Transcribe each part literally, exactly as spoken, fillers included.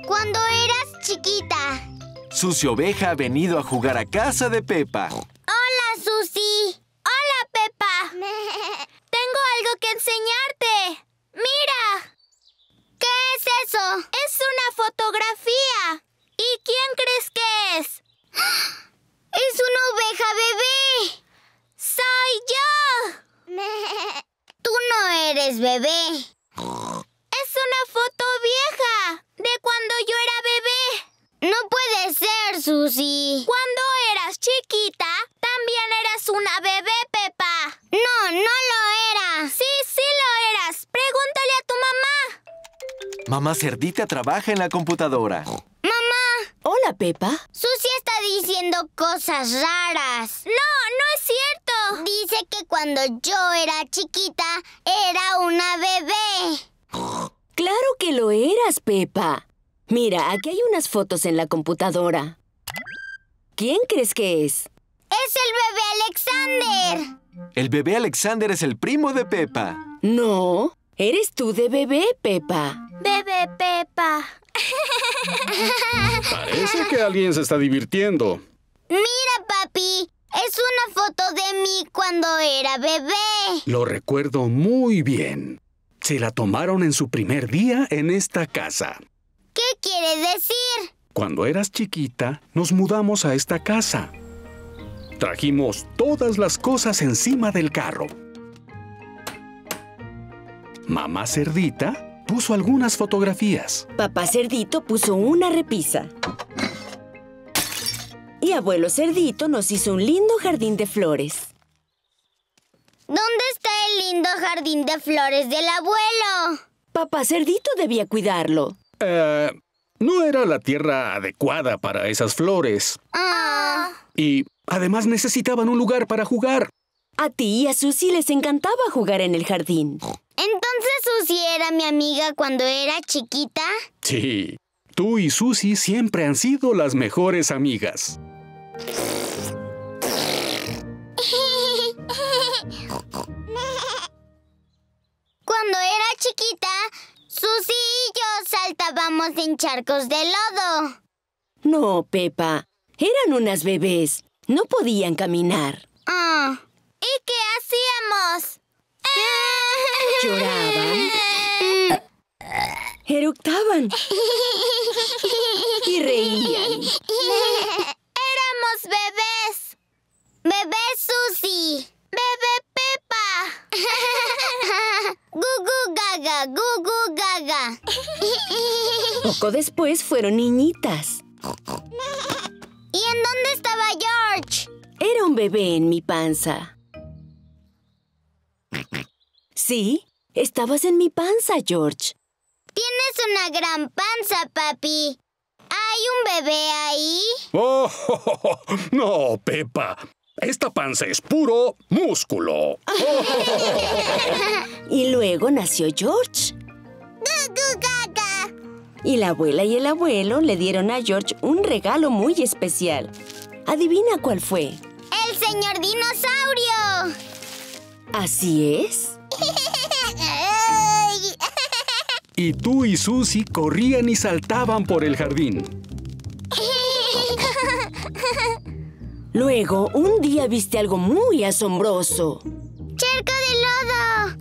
Cuando eras chiquita. Susi Oveja ha venido a jugar a casa de Peppa. ¡Hola, Susi! ¡Hola, Peppa! Tengo algo que enseñarte. ¡Mira! ¿Qué es eso? Es una fotografía. ¿Y quién crees que es? ¡Es una oveja bebé! ¡Soy yo! Tú no eres bebé. Es una foto vieja de cuando yo era bebé. No puede ser, Susi. Cuando eras chiquita, también eras una bebé, Peppa. No, no lo era. Sí, sí lo eras. Pregúntale a tu mamá. Mamá Cerdita trabaja en la computadora. ¡Mamá! Hola, Peppa. Susi está diciendo cosas raras. No, no es cierto. Dice que cuando yo era chiquita, era una bebé. Claro que lo eras, Peppa. Mira, aquí hay unas fotos en la computadora. ¿Quién crees que es? ¡Es el bebé Alexander! El bebé Alexander es el primo de Peppa. No, eres tú de bebé, Peppa. Bebé Peppa. Parece que alguien se está divirtiendo. Mira, papi. Es una foto de mí cuando era bebé. Lo recuerdo muy bien. Se la tomaron en su primer día en esta casa. ¿Qué quiere decir? Cuando eras chiquita, nos mudamos a esta casa. Trajimos todas las cosas encima del carro. Mamá Cerdita puso algunas fotografías. Papá Cerdito puso una repisa. Y abuelo Cerdito nos hizo un lindo jardín de flores. ¿Dónde está el lindo jardín de flores del abuelo? Papá Cerdito debía cuidarlo. Eh, no era la tierra adecuada para esas flores. Ah. Y además necesitaban un lugar para jugar. A ti y a Susi les encantaba jugar en el jardín. ¿Entonces Susi era mi amiga cuando era chiquita? Sí, tú y Susi siempre han sido las mejores amigas. Cuando era chiquita, Susi y yo saltábamos en charcos de lodo. No, Peppa. Eran unas bebés. No podían caminar. Ah. ¿Y qué hacíamos? Lloraban. Eructaban. Y reían. Éramos bebés. Bebé Susi. Bebé Peppa. Gugu gaga, gugu gaga. Poco después fueron niñitas. ¿Y en dónde estaba George? Era un bebé en mi panza. Sí, estabas en mi panza, George. Tienes una gran panza, papi. ¿Hay un bebé ahí? Oh, oh, oh, oh. No, Peppa. Esta panza es puro músculo. Y luego nació George. Gugu gaga. Y la abuela y el abuelo le dieron a George un regalo muy especial. ¿Adivina cuál fue? ¡El señor dinosaurio! ¿Así es? Y tú y Susi corrían y saltaban por el jardín. Luego, un día viste algo muy asombroso. ¡Charco de lodo!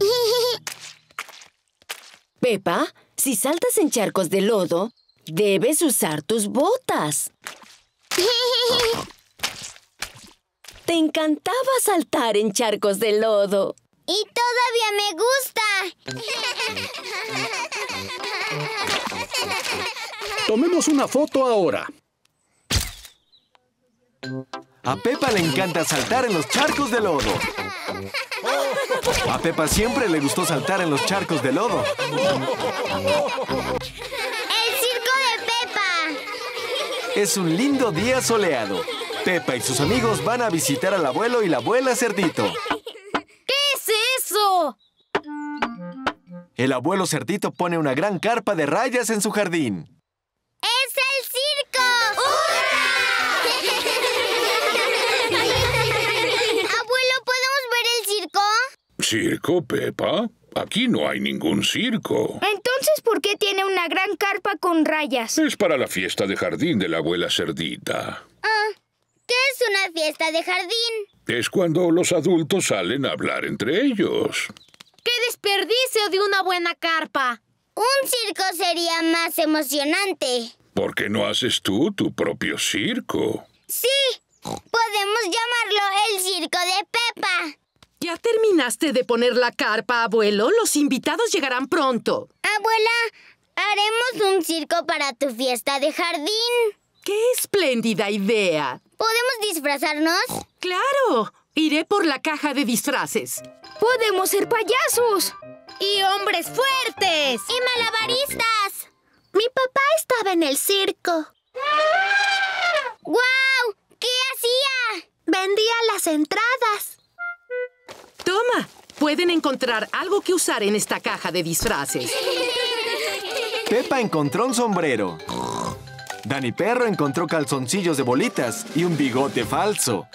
Peppa, si saltas en charcos de lodo, debes usar tus botas. Te encantaba saltar en charcos de lodo. ¡Y todavía me gusta! Tomemos una foto ahora. A Peppa le encanta saltar en los charcos de lodo. A Peppa siempre le gustó saltar en los charcos de lodo. ¡El circo de Peppa! Es un lindo día soleado. Peppa y sus amigos van a visitar al abuelo y la abuela Cerdito. ¿Qué es eso? El abuelo Cerdito pone una gran carpa de rayas en su jardín. ¡Es el circo! Abuelo, ¿podemos ver el circo? ¿Circo, Peppa? Aquí no hay ningún circo. Entonces, ¿por qué tiene una gran carpa con rayas? Es para la fiesta de jardín de la abuela Cerdita. Ah, ¿qué es una fiesta de jardín? Es cuando los adultos salen a hablar entre ellos. ¡Qué desperdicio de una buena carpa! Un circo sería más emocionante. ¿Por qué no haces tú tu propio circo? Sí, podemos llamarlo el circo de Peppa. ¿Ya terminaste de poner la carpa, abuelo? Los invitados llegarán pronto. Abuela, haremos un circo para tu fiesta de jardín. ¡Qué espléndida idea! ¿Podemos disfrazarnos? ¡Claro! Iré por la caja de disfraces. ¡Podemos ser payasos! ¡Y hombres fuertes! ¡Y malabaristas! Mi papá estaba en el circo. ¡Guau! ¿Qué hacía? Vendía las entradas. Toma, pueden encontrar algo que usar en esta caja de disfraces. Peppa encontró un sombrero. Dani Perro encontró calzoncillos de bolitas y un bigote falso.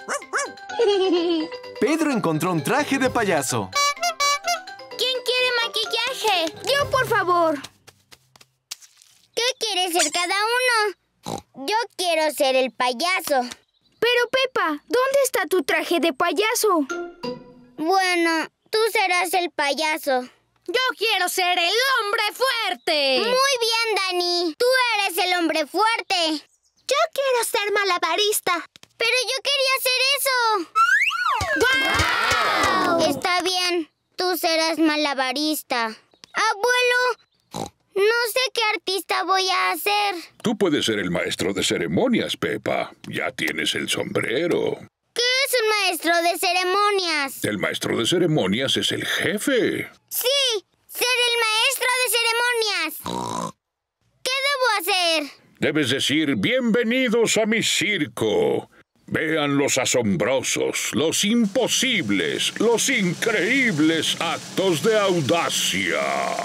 Pedro encontró un traje de payaso. ¿Quién quiere maquillaje? Yo, por favor. ¿Qué quiere ser cada uno? Yo quiero ser el payaso. Pero, Peppa, ¿dónde está tu traje de payaso? Bueno, tú serás el payaso. ¡Yo quiero ser el hombre fuerte! Muy bien, Dani. Tú eres el hombre fuerte. Yo quiero ser malabarista. Pero yo quería hacer eso. ¡Guau! Está bien. Tú serás malabarista. Abuelo, no sé qué artista voy a hacer. Tú puedes ser el maestro de ceremonias, Peppa. Ya tienes el sombrero. ¿Qué es un maestro de ceremonias? El maestro de ceremonias es el jefe. Sí, ser el maestro de ceremonias. ¿Qué debo hacer? Debes decir, bienvenidos a mi circo. Vean los asombrosos, los imposibles, los increíbles actos de audacia.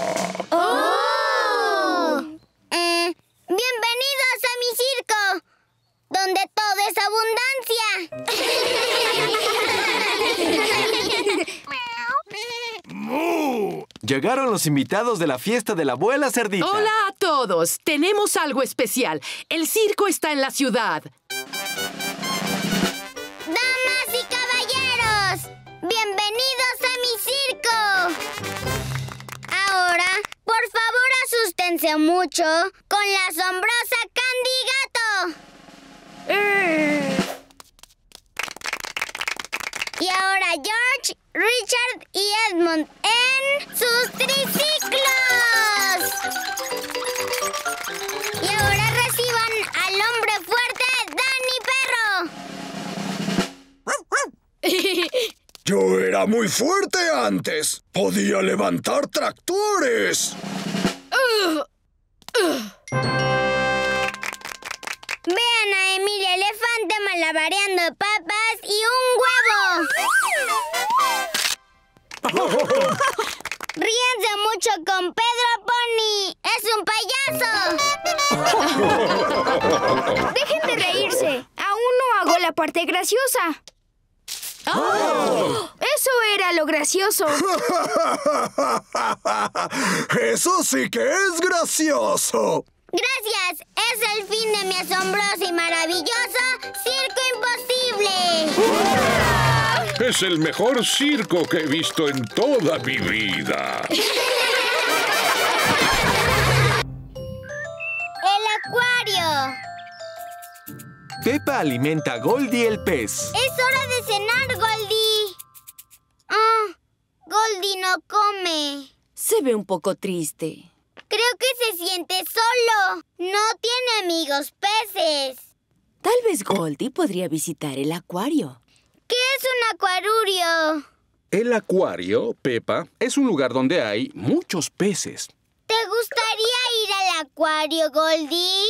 ¡Oh! Eh, bienvenidos a mi circo, donde todo es abundancia. Llegaron los invitados de la fiesta de la abuela Cerdita. ¡Hola a todos! Tenemos algo especial. El circo está en la ciudad. Damas y caballeros, bienvenidos a mi circo. Ahora, por favor, asústense mucho con la asombrosa Candy Gato. Eh. Y ahora George, Richard y Edmund en sus triciclos. Y ahora reciban al hombre fuerte, Dani Perro. Yo era muy fuerte antes. Podía levantar tractores. Vean a Emilia Elefante malabareando papas y un huevo. Ríense mucho con Pedro Pony. ¡Es un payaso! Dejen de reírse. Aún no hago la parte graciosa. ¡Oh! Eso era lo gracioso. Eso sí que es gracioso. Gracias. Es el fin de mi asombroso y maravilloso Circo Imposible. Es el mejor circo que he visto en toda mi vida. El acuario. Peppa alimenta a Goldie el pez. Es hora de cenar, Goldie. Ah, Goldie no come. Se ve un poco triste. Creo que se siente solo. No tiene amigos peces. Tal vez Goldie podría visitar el acuario. ¿Qué es un acuarurio? El acuario, Peppa, es un lugar donde hay muchos peces. ¿Te gustaría ir al acuario, Goldie?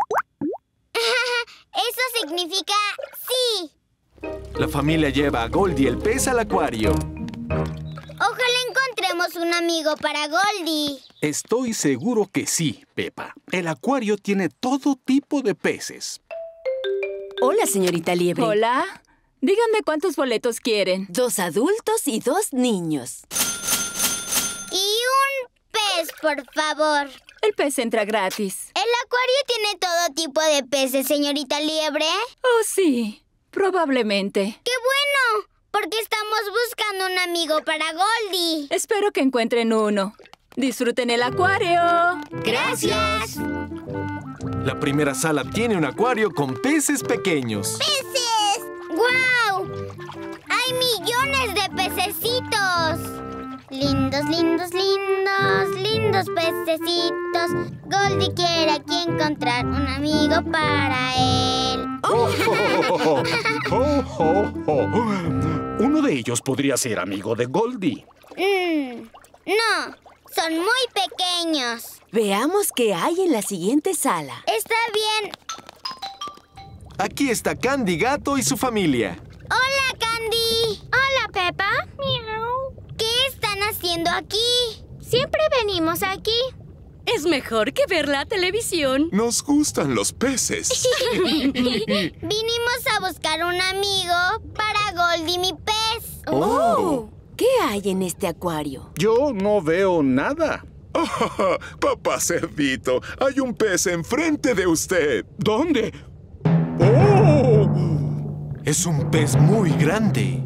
Eso significa sí. La familia lleva a Goldie el pez al acuario. Ojalá encontremos un amigo para Goldie. Estoy seguro que sí, Peppa. El acuario tiene todo tipo de peces. Hola, señorita Liebre. Hola. Díganme cuántos boletos quieren. Dos adultos y dos niños. Y un pez, por favor. El pez entra gratis. ¿El acuario tiene todo tipo de peces, señorita Liebre? Oh, sí. Probablemente. ¡Qué bueno! Porque estamos buscando un amigo para Goldie. Espero que encuentren uno. ¡Disfruten el acuario! ¡Gracias! La primera sala tiene un acuario con peces pequeños. ¡Peces! ¡Guau! ¡Hay millones de pececitos! Lindos, lindos, lindos, lindos pececitos. Goldie quiere aquí encontrar un amigo para él. Oh, oh, oh, oh, oh. Uno de ellos podría ser amigo de Goldie. Mm, no, son muy pequeños. Veamos qué hay en la siguiente sala. Está bien. Aquí está Candy Gato y su familia. ¡Hola, Candy! Hola, Peppa. Miau. ¿Qué están haciendo aquí? Siempre venimos aquí. Es mejor que ver la televisión. Nos gustan los peces. Vinimos a buscar un amigo para Goldie, mi pez. Oh. ¿Qué hay en este acuario? Yo no veo nada. Oh, papá Cerdito, hay un pez enfrente de usted. ¿Dónde? ¡Oh! Es un pez muy grande.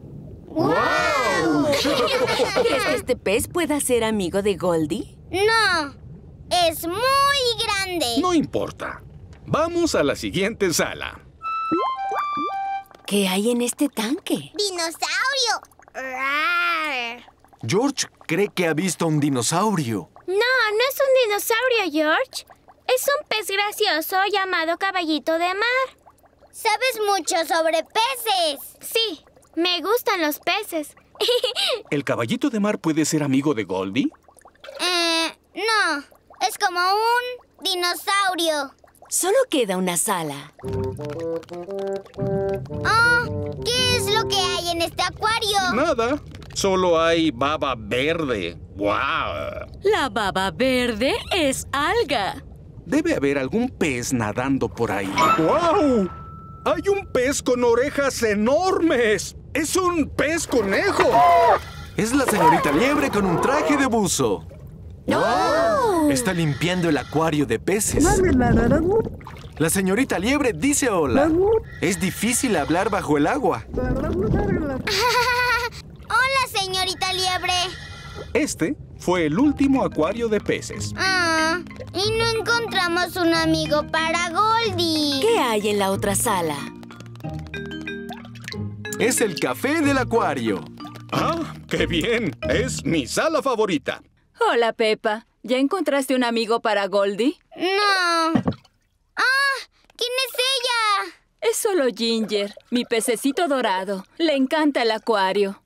¡Wow! ¿Crees que este pez pueda ser amigo de Goldie? No, es muy grande. No importa. Vamos a la siguiente sala. ¿Qué hay en este tanque? ¡Dinosaurio! ¡Rar! George cree que ha visto un dinosaurio. No, no es un dinosaurio, George. Es un pez gracioso llamado caballito de mar. ¿Sabes mucho sobre peces? Sí, me gustan los peces. ¿El caballito de mar puede ser amigo de Goldie? Eh, no. Es como un dinosaurio. Solo queda una sala. Oh, ¿qué es lo que hay en este acuario? Nada. Solo hay baba verde. ¡Guau! La baba verde es alga. Debe haber algún pez nadando por ahí. ¡Guau! ¡Hay un pez con orejas enormes! ¡Es un pez conejo! Es la señorita Liebre con un traje de buzo. ¡Oh! Está limpiando el acuario de peces. La señorita Liebre dice hola. Es difícil hablar bajo el agua. Hola, señorita Liebre. Este fue el último acuario de peces. Ah, y no encontramos un amigo para Goldie. ¿Qué hay en la otra sala? Es el café del acuario. ¡Ah, qué bien! Es mi sala favorita. Hola, Peppa. ¿Ya encontraste un amigo para Goldie? No. ¡Ah! ¿Quién es ella? Es solo Ginger, mi pececito dorado. Le encanta el acuario.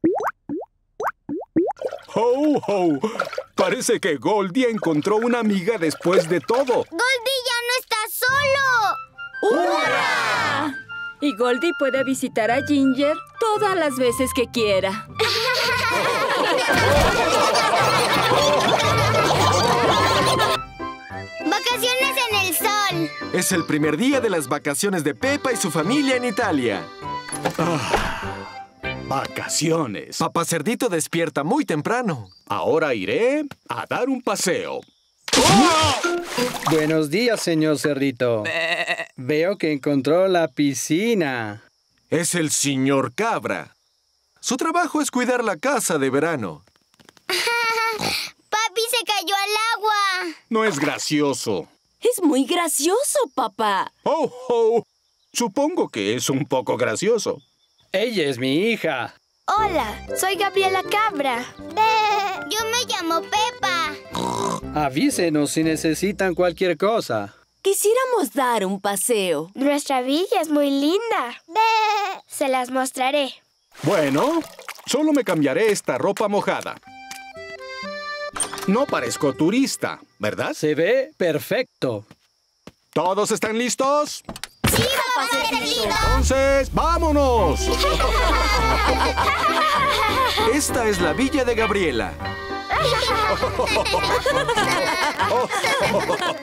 ¡Ho, ho! Parece que Goldie encontró una amiga después de todo. ¡Goldie ya no está solo! ¡Hurra! Y Goldie puede visitar a Ginger todas las veces que quiera. ¡Vacaciones en el sol! Es el primer día de las vacaciones de Peppa y su familia en Italia. Ah, vacaciones. Papá Cerdito despierta muy temprano. Ahora iré a dar un paseo. Buenos días, señor Cerdito. Veo que encontró la piscina. Es el señor Cabra. Su trabajo es cuidar la casa de verano. ¡Papi se cayó al agua! No es gracioso. Es muy gracioso, papá. ¡Oh, oh! Supongo que es un poco gracioso. Ella es mi hija. Hola, soy Gabriela Cabra. Yo me llamo Peppa. Avísenos si necesitan cualquier cosa. Quisiéramos dar un paseo. Nuestra villa es muy linda. Se las mostraré. Bueno, solo me cambiaré esta ropa mojada. No parezco turista, ¿verdad? Se ve perfecto. ¿Todos están listos? ¡Sí, papá Cerdito! Entonces, ¡vámonos! Esta es la villa de Gabriela.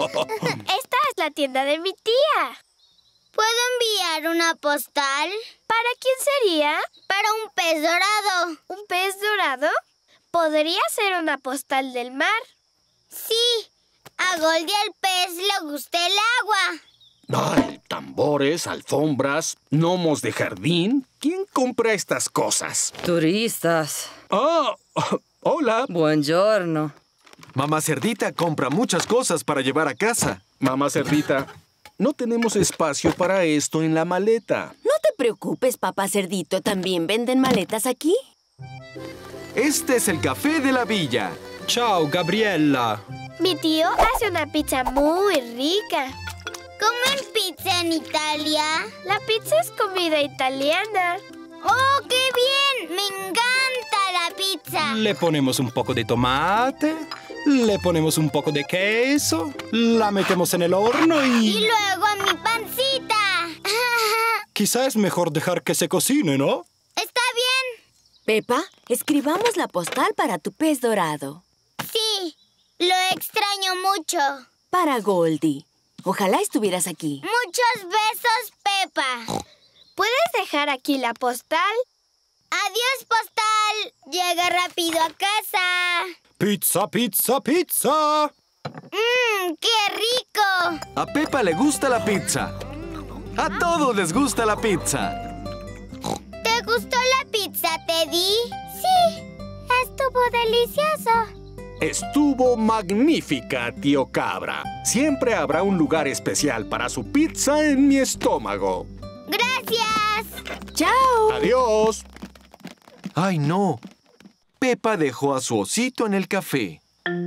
Esta es la tienda de mi tía. ¿Puedo enviar una postal? Para ¿Para quién sería? Para un pez dorado. ¿Un pez dorado? ¿Podría ser una postal del mar? Sí. A Goldie el pez le gusta el agua. Ay, tambores, alfombras, gnomos de jardín. ¿Quién compra estas cosas? Turistas. Ah, hola. Buongiorno. Mamá Cerdita compra muchas cosas para llevar a casa. Mamá Cerdita, no tenemos espacio para esto en la maleta. No te preocupes, papá Cerdito. ¿También venden maletas aquí? Este es el café de la villa. Ciao, Gabriella. Mi tío hace una pizza muy rica. ¿Comen pizza en Italia? La pizza es comida italiana. ¡Oh, qué bien! ¡Me encanta la pizza! Le ponemos un poco de tomate, le ponemos un poco de queso, la metemos en el horno y... Y luego a mi pancita. Quizá es mejor dejar que se cocine, ¿no? Está bien. Pepa, escribamos la postal para tu pez dorado. Sí, lo extraño mucho. Para Goldie. Ojalá estuvieras aquí. Muchos besos, Pepa. ¿Puedes dejar aquí la postal? Adiós, postal. Llega rápido a casa. ¡Pizza, pizza, pizza! ¡Mmm, qué rico! A Pepa le gusta la pizza. A todos les gusta la pizza. ¿Te gustó la pizza, Teddy? Sí, estuvo delicioso. Estuvo magnífica, tío Cabra. Siempre habrá un lugar especial para su pizza en mi estómago. ¡Gracias! ¡Chao! ¡Adiós! ¡Ay, no! Pepa dejó a su osito en el café.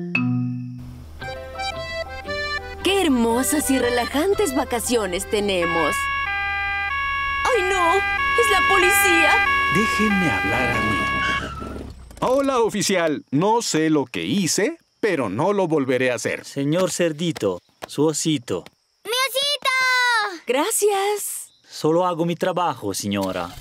¡Qué hermosas y relajantes vacaciones tenemos! ¡Ay, no! ¡Es la policía! Déjenme hablar a mí. Hola, oficial. No sé lo que hice, pero no lo volveré a hacer. Señor Cerdito, su osito. ¡Mi osito! Gracias. Solo hago mi trabajo, señora.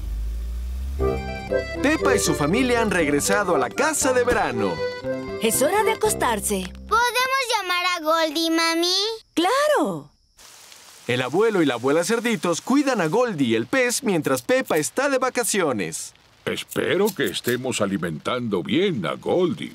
Pepa y su familia han regresado a la casa de verano. Es hora de acostarse. ¿Podemos llamar a Goldie, mami? ¡Claro! El abuelo y la abuela Cerditos cuidan a Goldie, el pez, mientras Pepa está de vacaciones. Espero que estemos alimentando bien a Goldie.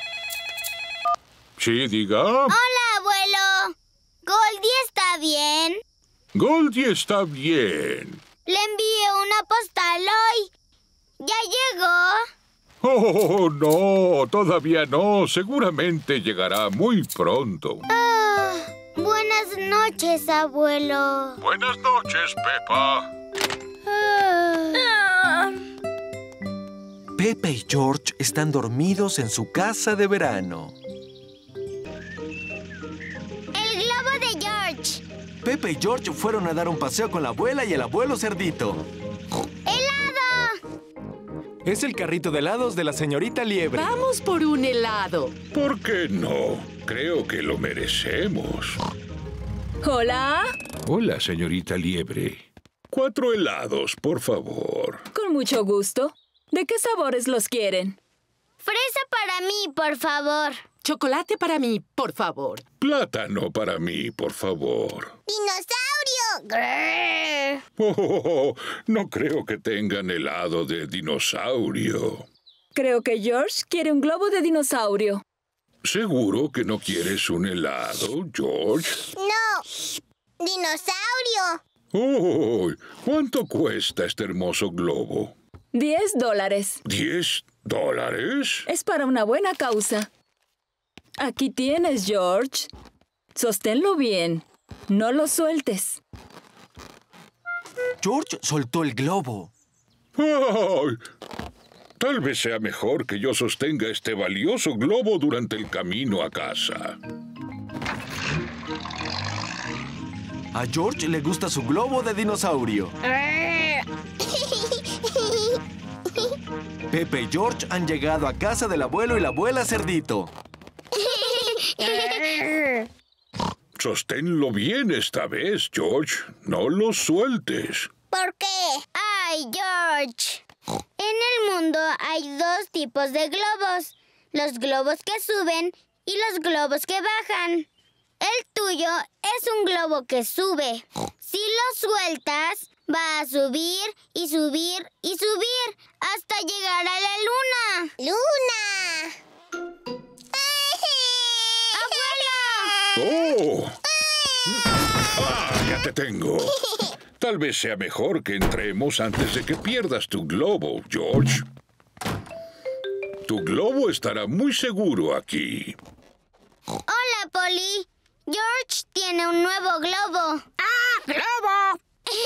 Sí, diga. Hola, abuelo. ¿Goldie está bien? Goldie está bien. Le envié una postal hoy. ¿Ya llegó? Oh, no, todavía no. Seguramente llegará muy pronto. Ah, buenas noches, abuelo. Buenas noches, Pepa. Ah. Pepa y George están dormidos en su casa de verano. El globo de George. Pepa y George fueron a dar un paseo con la abuela y el abuelo Cerdito. ¡Helado! Es el carrito de helados de la señorita Liebre. Vamos por un helado. ¿Por qué no? Creo que lo merecemos. ¿Hola? Hola, señorita Liebre. Cuatro helados, por favor. Con mucho gusto. ¿De qué sabores los quieren? Fresa para mí, por favor. Chocolate para mí, por favor. Plátano para mí, por favor. ¡Dinosaurio! ¡Grrr! Oh, no creo que tengan helado de dinosaurio. Creo que George quiere un globo de dinosaurio. ¿Seguro que no quieres un helado, George? No. ¡Dinosaurio! Oh, ¿cuánto cuesta este hermoso globo? Diez dólares. ¿Diez dólares? Es para una buena causa. Aquí tienes, George. Sosténlo bien. No lo sueltes. George soltó el globo. ¡Ay! Tal vez sea mejor que yo sostenga este valioso globo durante el camino a casa. A George le gusta su globo de dinosaurio. Pepe y George han llegado a casa del abuelo y la abuela Cerdito. Sosténlo bien esta vez, George. No lo sueltes. ¿Por qué? ¡Ay, George! En el mundo hay dos tipos de globos. Los globos que suben y los globos que bajan. El tuyo es un globo que sube. Si lo sueltas, Va a subir y subir y subir hasta llegar a la luna. ¡Luna! ¡Oh! ¡Ah, ya te tengo! Tal vez sea mejor que entremos antes de que pierdas tu globo, George. Tu globo estará muy seguro aquí. Hola, Polly. George tiene un nuevo globo. ¡Ah, globo!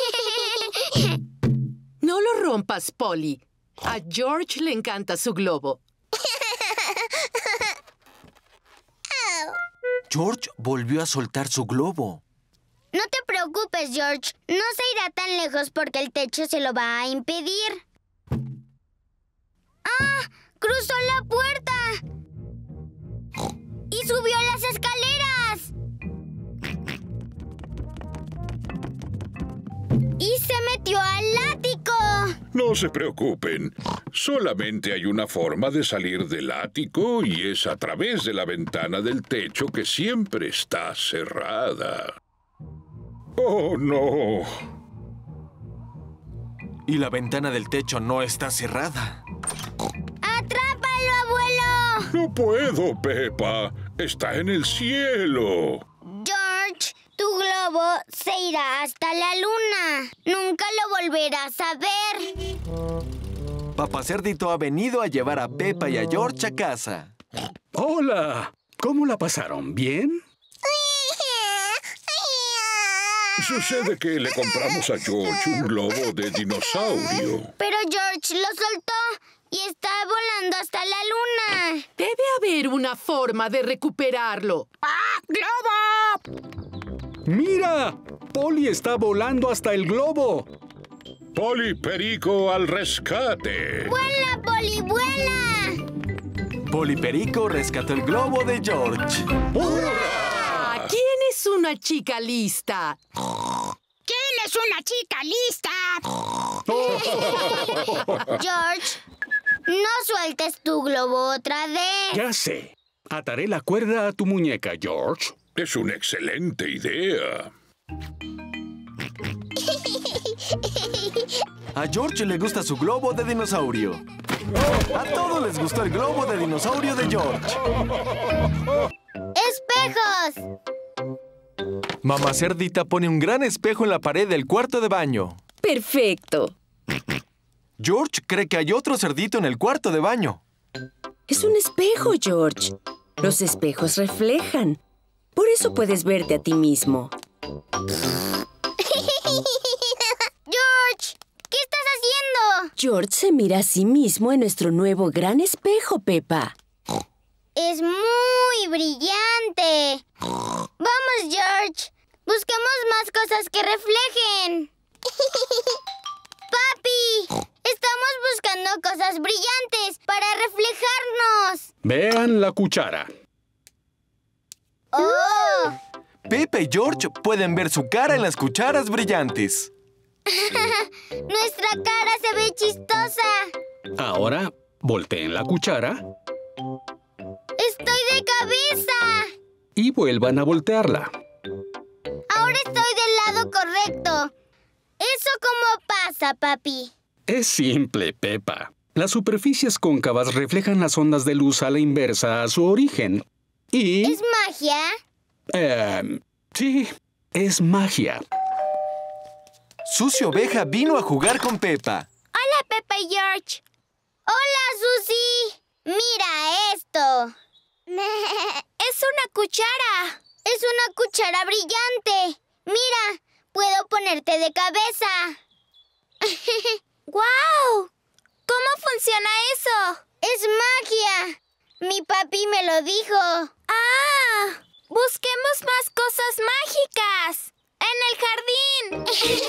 No lo rompas, Polly. A George le encanta su globo. George volvió a soltar su globo. No te preocupes, George. No se irá tan lejos porque el techo se lo va a impedir. ¡Ah! ¡Cruzó la puerta! ¡Y subió las escaleras! ¡Y se metió al ático! No se preocupen. Solamente hay una forma de salir del ático y es a través de la ventana del techo que siempre está cerrada. ¡Oh, no! Y la ventana del techo no está cerrada. ¡Atrápalo, abuelo! No puedo, Peppa. Está en el cielo. George, tu globo se irá hasta la luna. Nunca lo volverás a ver. Papá Cerdito ha venido a llevar a Peppa y a George a casa. ¡Hola! ¿Cómo la pasaron? ¿Bien? Sucede que le compramos a George un globo de dinosaurio. Pero George lo soltó y está volando hasta la luna. Debe haber una forma de recuperarlo. ¡Ah, globo! ¡Mira! Polly está volando hasta el globo. Polly Perico al rescate. ¡Vuela, Polly, vuela! Polly Perico rescató el globo de George. ¡Hurra! ¿Quién es una chica lista? ¿Quién es una chica lista? George, no sueltes tu globo otra vez. Ya sé. Ataré la cuerda a tu muñeca, George. Es una excelente idea. A George le gusta su globo de dinosaurio. A todos les gustó el globo de dinosaurio de George. ¡Espejos! Mamá Cerdita pone un gran espejo en la pared del cuarto de baño. ¡Perfecto! George cree que hay otro cerdito en el cuarto de baño. Es un espejo, George. Los espejos reflejan. Por eso puedes verte a ti mismo. ¡George! ¿Qué estás haciendo? George se mira a sí mismo en nuestro nuevo gran espejo, Peppa. Es muy brillante. Vamos, George. Busquemos más cosas que reflejen. Papi, estamos buscando cosas brillantes para reflejarnos. Vean la cuchara. ¡Oh! Peppa y George pueden ver su cara en las cucharas brillantes. Nuestra cara se ve chistosa. Ahora, volteen la cuchara. ¡Estoy de cabeza! Y vuelvan a voltearla. Ahora estoy del lado correcto. ¿Eso cómo pasa, papi? Es simple, Peppa. Las superficies cóncavas reflejan las ondas de luz a la inversa a su origen. Y... ¿Es magia? Eh, sí, es magia. Susie Oveja vino a jugar con Peppa. Hola, Peppa y George. Hola, Susie. Mira esto. Es una cuchara. Es una cuchara brillante. Mira, puedo ponerte de cabeza. ¡Guau! ¿Cómo funciona eso? Es magia. Mi papi me lo dijo. ¡Ah! Busquemos más cosas mágicas. ¡En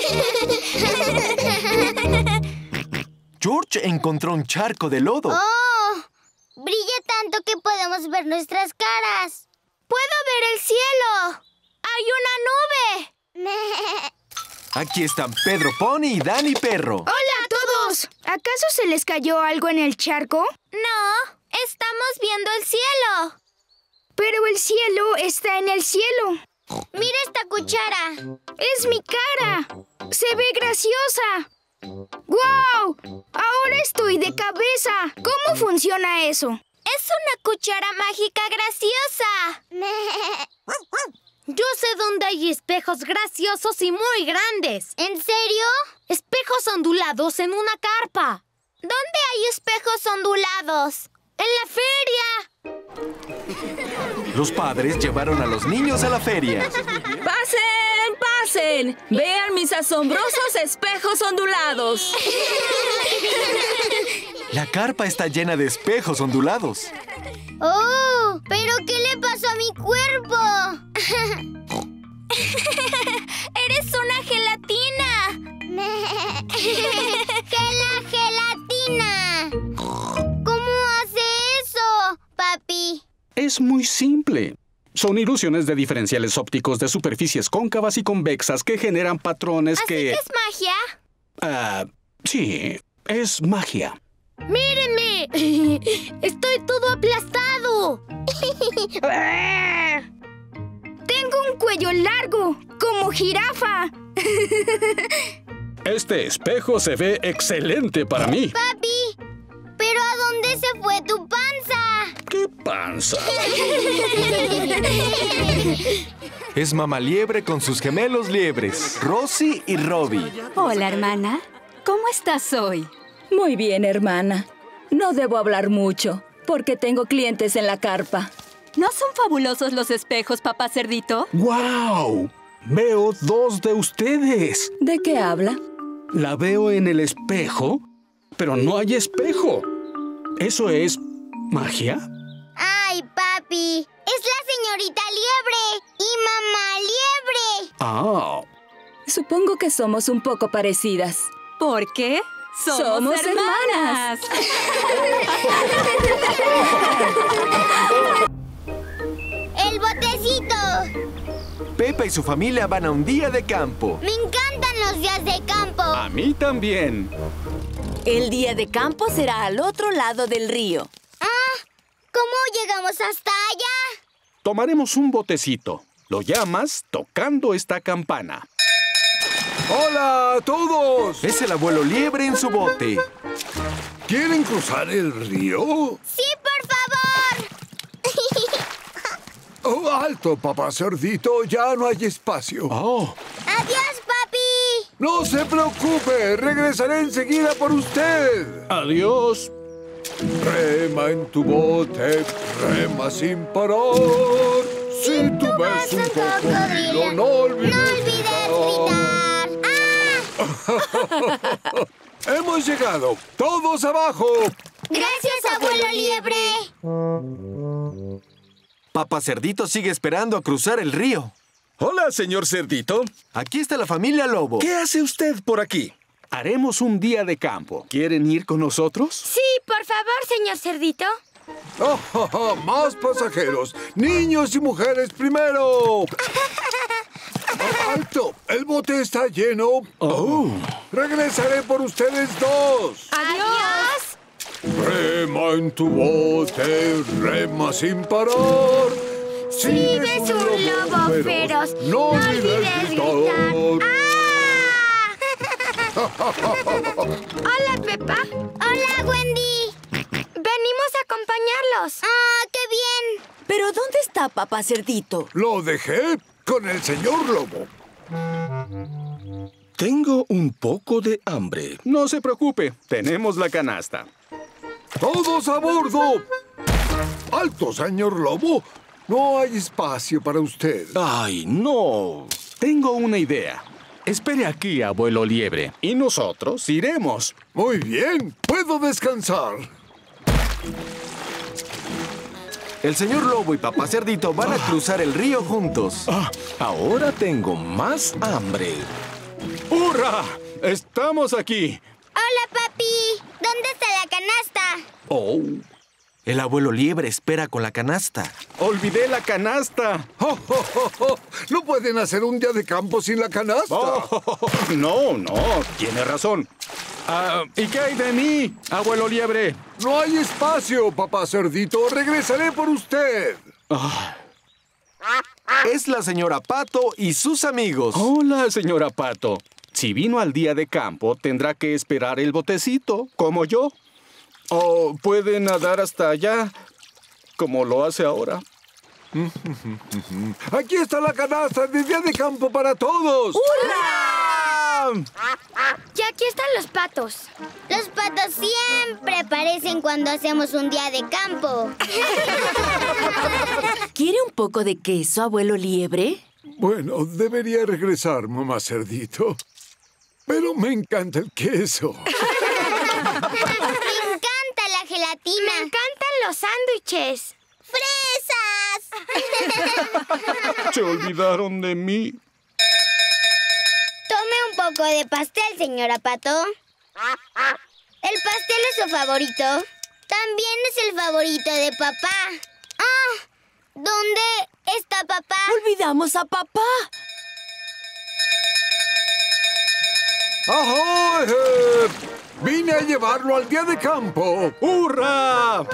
el jardín! George encontró un charco de lodo. ¡Oh! Brilla tanto que podemos ver nuestras caras. ¡Puedo ver el cielo! ¡Hay una nube! Aquí están Pedro Pony y Dani Perro. ¡Hola a todos! ¿Acaso se les cayó algo en el charco? No, estamos viendo el cielo. Pero el cielo está en el cielo. Mira esta cuchara. ¡Es mi cara! ¡Se ve graciosa! ¡Guau! ¡Ahora estoy de cabeza! ¿Cómo funciona eso? Es una cuchara mágica graciosa. Yo sé dónde hay espejos graciosos y muy grandes. ¿En serio? Espejos ondulados en una carpa. ¿Dónde hay espejos ondulados? ¡En la feria! Los padres llevaron a los niños a la feria. ¡Pasen, pasen! ¡Vean mis asombrosos espejos ondulados! La carpa está llena de espejos ondulados. ¡Oh! ¿Pero qué le pasó a mi cuerpo? ¡Eres una gelatina! ¡Gela, gelatina! ¿Cómo hace eso, papi? Es muy simple. Son ilusiones de diferenciales ópticos de superficies cóncavas y convexas que generan patrones ¿Así que... que es magia? Ah, sí, es magia. ¡Mírenme! ¡Estoy todo aplastado! ¡Tengo un cuello largo, como jirafa! Este espejo se ve excelente para mí. Papi, ¿pero a dónde se fue tu panza? ¿Qué panza? Es Mamá Liebre con sus gemelos liebres, Rosie y Robbie. Hola, hermana. ¿Cómo estás hoy? Muy bien, hermana. No debo hablar mucho, porque tengo clientes en la carpa. ¿No son fabulosos los espejos, papá cerdito? ¡Guau! Veo dos de ustedes. ¿De qué habla? La veo en el espejo, pero no hay espejo. ¿Eso es magia? ¡Ay, papi! ¡Es la señorita Liebre y Mamá Liebre! Ah. Supongo que somos un poco parecidas. ¿Por qué? ¡Somos, ¡Somos hermanas! hermanas. ¡El botecito! Pepa y su familia van a un día de campo. ¡Me encantan los días de campo! A mí también. El día de campo será al otro lado del río. Ah, ¿cómo llegamos hasta allá? Tomaremos un botecito. Lo llamas tocando esta campana. ¡Hola a todos! Es el abuelo Liebre en su bote. ¿Quieren cruzar el río? ¡Sí, por favor! Oh, alto, papá cerdito. Ya no hay espacio. Oh. ¡Adiós, papi! No se preocupe. Regresaré enseguida por usted. Adiós. Rema en tu bote, rema sin parar. Si, si tú ves un cocodrilo, no olvides, no olvides gritar. ¡Ah! ¡Hemos llegado! ¡Todos abajo! ¡Gracias, abuelo Liebre! Papá Cerdito sigue esperando a cruzar el río. Hola, señor Cerdito. Aquí está la familia Lobo. ¿Qué hace usted por aquí? Haremos un día de campo. ¿Quieren ir con nosotros? Sí, por favor, señor Cerdito. Oh, oh, oh, ¡más pasajeros! ¡Niños y mujeres primero! Oh, ¡alto! ¡El bote está lleno! Oh. ¡Regresaré por ustedes dos! ¡Adiós! Rema en tu bote, rema sin parar. Si, si ves un lobo, lobo feroz, feroz, no olvides gritar. ¡Ah! Hola, Pepa. Hola, Wendy. Venimos a acompañarlos. ¡Ah, qué bien! ¿Pero dónde está papá Cerdito? Lo dejé con el señor Lobo. Tengo un poco de hambre. No se preocupe, tenemos la canasta. ¡Todos a bordo! ¡Alto, señor Lobo! No hay espacio para usted. ¡Ay, no! Tengo una idea. Espere aquí, abuelo Liebre, y nosotros iremos. Muy bien, puedo descansar. El señor Lobo y papá Cerdito van a cruzar el río juntos. Ah, ahora tengo más hambre. ¡Hurra! ¡Estamos aquí! Hola, papi. ¿Dónde está la canasta? Oh. El abuelo Liebre espera con la canasta. ¡Olvidé la canasta! Oh, oh, oh, oh. ¿No pueden hacer un día de campo sin la canasta? Oh, no, no, tiene razón. Uh, ¿Y qué hay de mí, abuelo Liebre? No hay espacio, papá Cerdito. Regresaré por usted. Oh. Es la señora Pato y sus amigos. Hola, señora Pato. Si vino al día de campo, tendrá que esperar el botecito, como yo. O puede nadar hasta allá, como lo hace ahora. ¡Aquí está la canasta de día de campo para todos! ¡Hurra! Y aquí están los patos. Los patos siempre aparecen cuando hacemos un día de campo. ¿Quiere un poco de queso, abuelo liebre? Bueno, debería regresar, mamá cerdito. Pero me encanta el queso. Me encanta la gelatina. Me encantan los sándwiches. ¡Fresas! Se olvidaron de mí. Tome un poco de pastel, señora Pato. ¿El pastel es su favorito? También es el favorito de papá. Ah, ¿dónde está papá? ¡Olvidamos a papá! ¡Ahoy! Eh, vine a llevarlo al día de campo. ¡Hurra!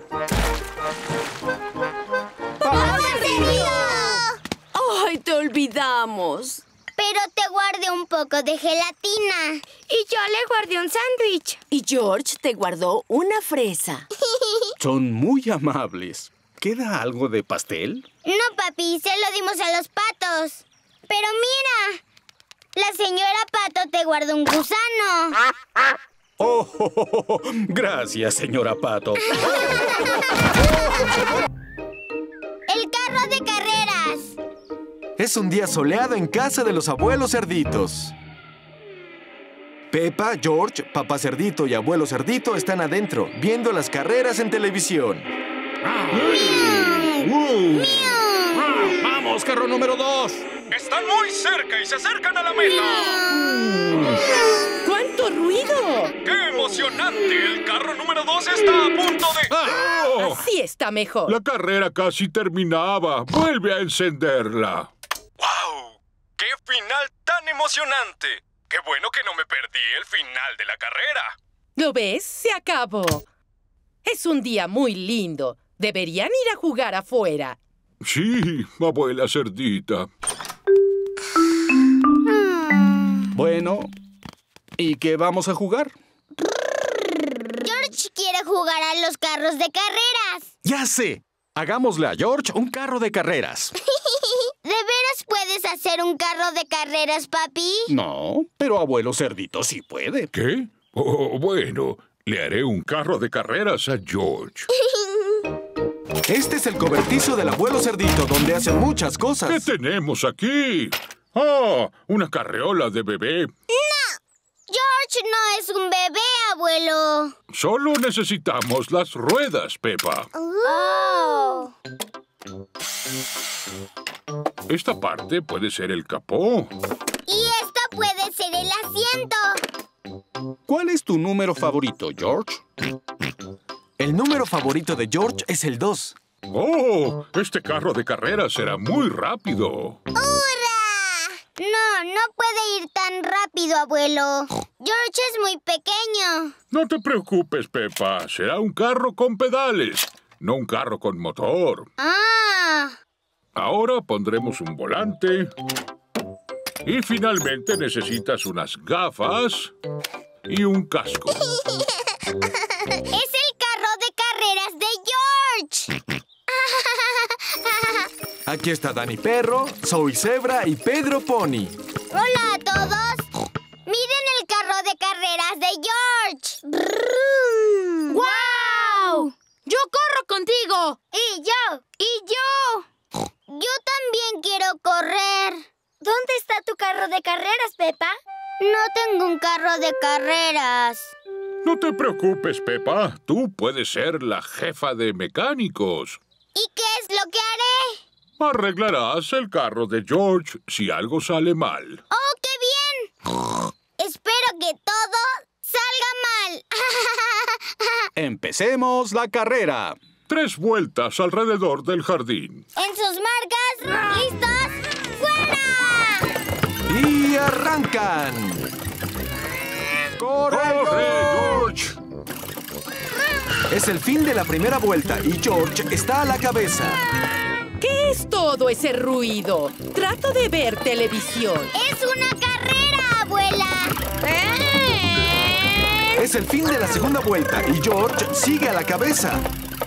¡Ay, te olvidamos! Pero te guardé un poco de gelatina. Y yo le guardé un sándwich. Y George te guardó una fresa. Son muy amables. ¿Queda algo de pastel? No, papi, se lo dimos a los patos. Pero mira, la señora Pato te guardó un gusano. Oh, oh, oh, oh. Gracias, señora Pato. El carro de carreras. Es un día soleado en casa de los abuelos cerditos. Peppa, George, papá cerdito y abuelo cerdito están adentro, viendo las carreras en televisión. ¡Uh! ¡Vamos, carro número dos! ¡Están muy cerca y se acercan a la meta! ¡Cuánto ruido! ¡Qué emocionante! El carro número dos está a punto de... ¡Oh! Así está mejor. La carrera casi terminaba. Vuelve a encenderla. ¡Wow! ¡Qué final tan emocionante! ¡Qué bueno que no me perdí el final de la carrera! ¿Lo ves? Se acabó. Es un día muy lindo. Deberían ir a jugar afuera. Sí, abuela cerdita. Bueno, ¿y qué vamos a jugar? George quiere jugar a los carros de carreras. ¡Ya sé! Hagámosle a George un carro de carreras. ¿De veras puedes hacer un carro de carreras, papi? No, pero abuelo cerdito sí puede. ¿Qué? Oh, bueno, le haré un carro de carreras a George. Este es el cobertizo del abuelo cerdito, donde hace muchas cosas. ¿Qué tenemos aquí? ¡Ah! Una carreola de bebé. ¡No! George no es un bebé, abuelo. Solo necesitamos las ruedas, Peppa. Oh. Esta parte puede ser el capó. Y esta puede ser el asiento. ¿Cuál es tu número favorito, George? El número favorito de George es el dos. ¡Oh! Este carro de carreras será muy rápido. ¡Hurra! No, no puede ir tan rápido, abuelo. George es muy pequeño. No te preocupes, Peppa. Será un carro con pedales, no un carro con motor. ¡Ah! Ahora pondremos un volante. Y finalmente necesitas unas gafas y un casco. ¡Es el carro de carreras de George! Aquí está Dani Perro, Zoe Zebra y Pedro Pony. ¡Hola a todos! ¡Miren el carro de carreras de George! ¡Guau! ¡Yo corro contigo! ¡Y yo! ¡Y yo! Yo también quiero correr. ¿Dónde está tu carro de carreras, Peppa? No tengo un carro de carreras. No te preocupes, Peppa. Tú puedes ser la jefa de mecánicos. ¿Y qué es lo que haré? Arreglarás el carro de George si algo sale mal. ¡Oh, qué bien! Espero que todo salga mal. Empecemos la carrera. Tres vueltas alrededor del jardín. En sus marcas, ¿listos? ¡Fuera! ¡Y arrancan! ¡Corre, George! Es el fin de la primera vuelta y George está a la cabeza. ¿Qué ¿Qué es todo ese ruido? Trato de ver televisión. ¡Es una carrera, abuela! Es el fin de la segunda vuelta y George sigue a la cabeza.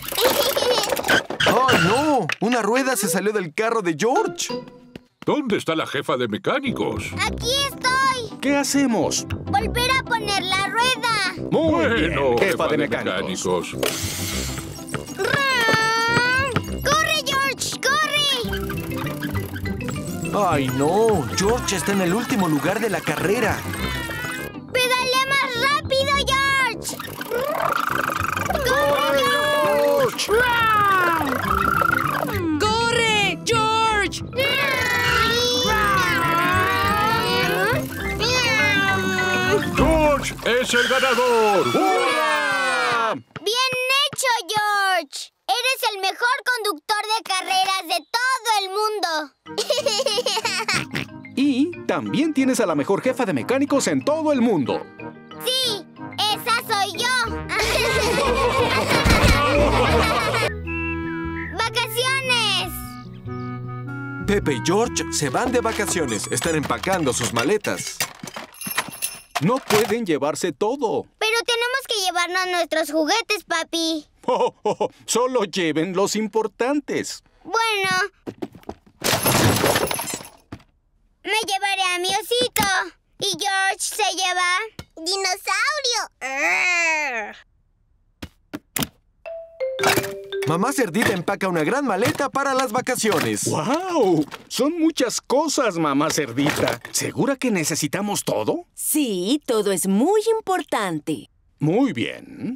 ¡Oh, no! Una rueda se salió del carro de George. ¿Dónde está la jefa de mecánicos? ¡Aquí estoy! ¿Qué hacemos? ¡Volver a poner la rueda! Muy bueno, bien, jefa, de, de mecánicos. mecánicos. ¡Corre, George! ¡Corre! ¡Ay, no! George está en el último lugar de la carrera. ¡Pedalea más rápido, George! ¡Corre, George! ¡Corre, George! ¡George es el ganador! ¡Hurra! ¡Bien hecho, George! Eres el mejor conductor de carreras de todo el mundo. Y también tienes a la mejor jefa de mecánicos en todo el mundo. Sí, esa soy yo. ¡Vacaciones! Pepe y George se van de vacaciones. Están empacando sus maletas. No pueden llevarse todo. Pero tenemos que llevarnos nuestros juguetes, papi. Oh, oh, oh, solo lleven los importantes. Bueno. Me llevaré a mi osito. Y George se lleva... ¡dinosaurio! Mamá Cerdita empaca una gran maleta para las vacaciones. ¡Wow! Son muchas cosas, mamá Cerdita. ¿Segura que necesitamos todo? Sí, todo es muy importante. Muy bien.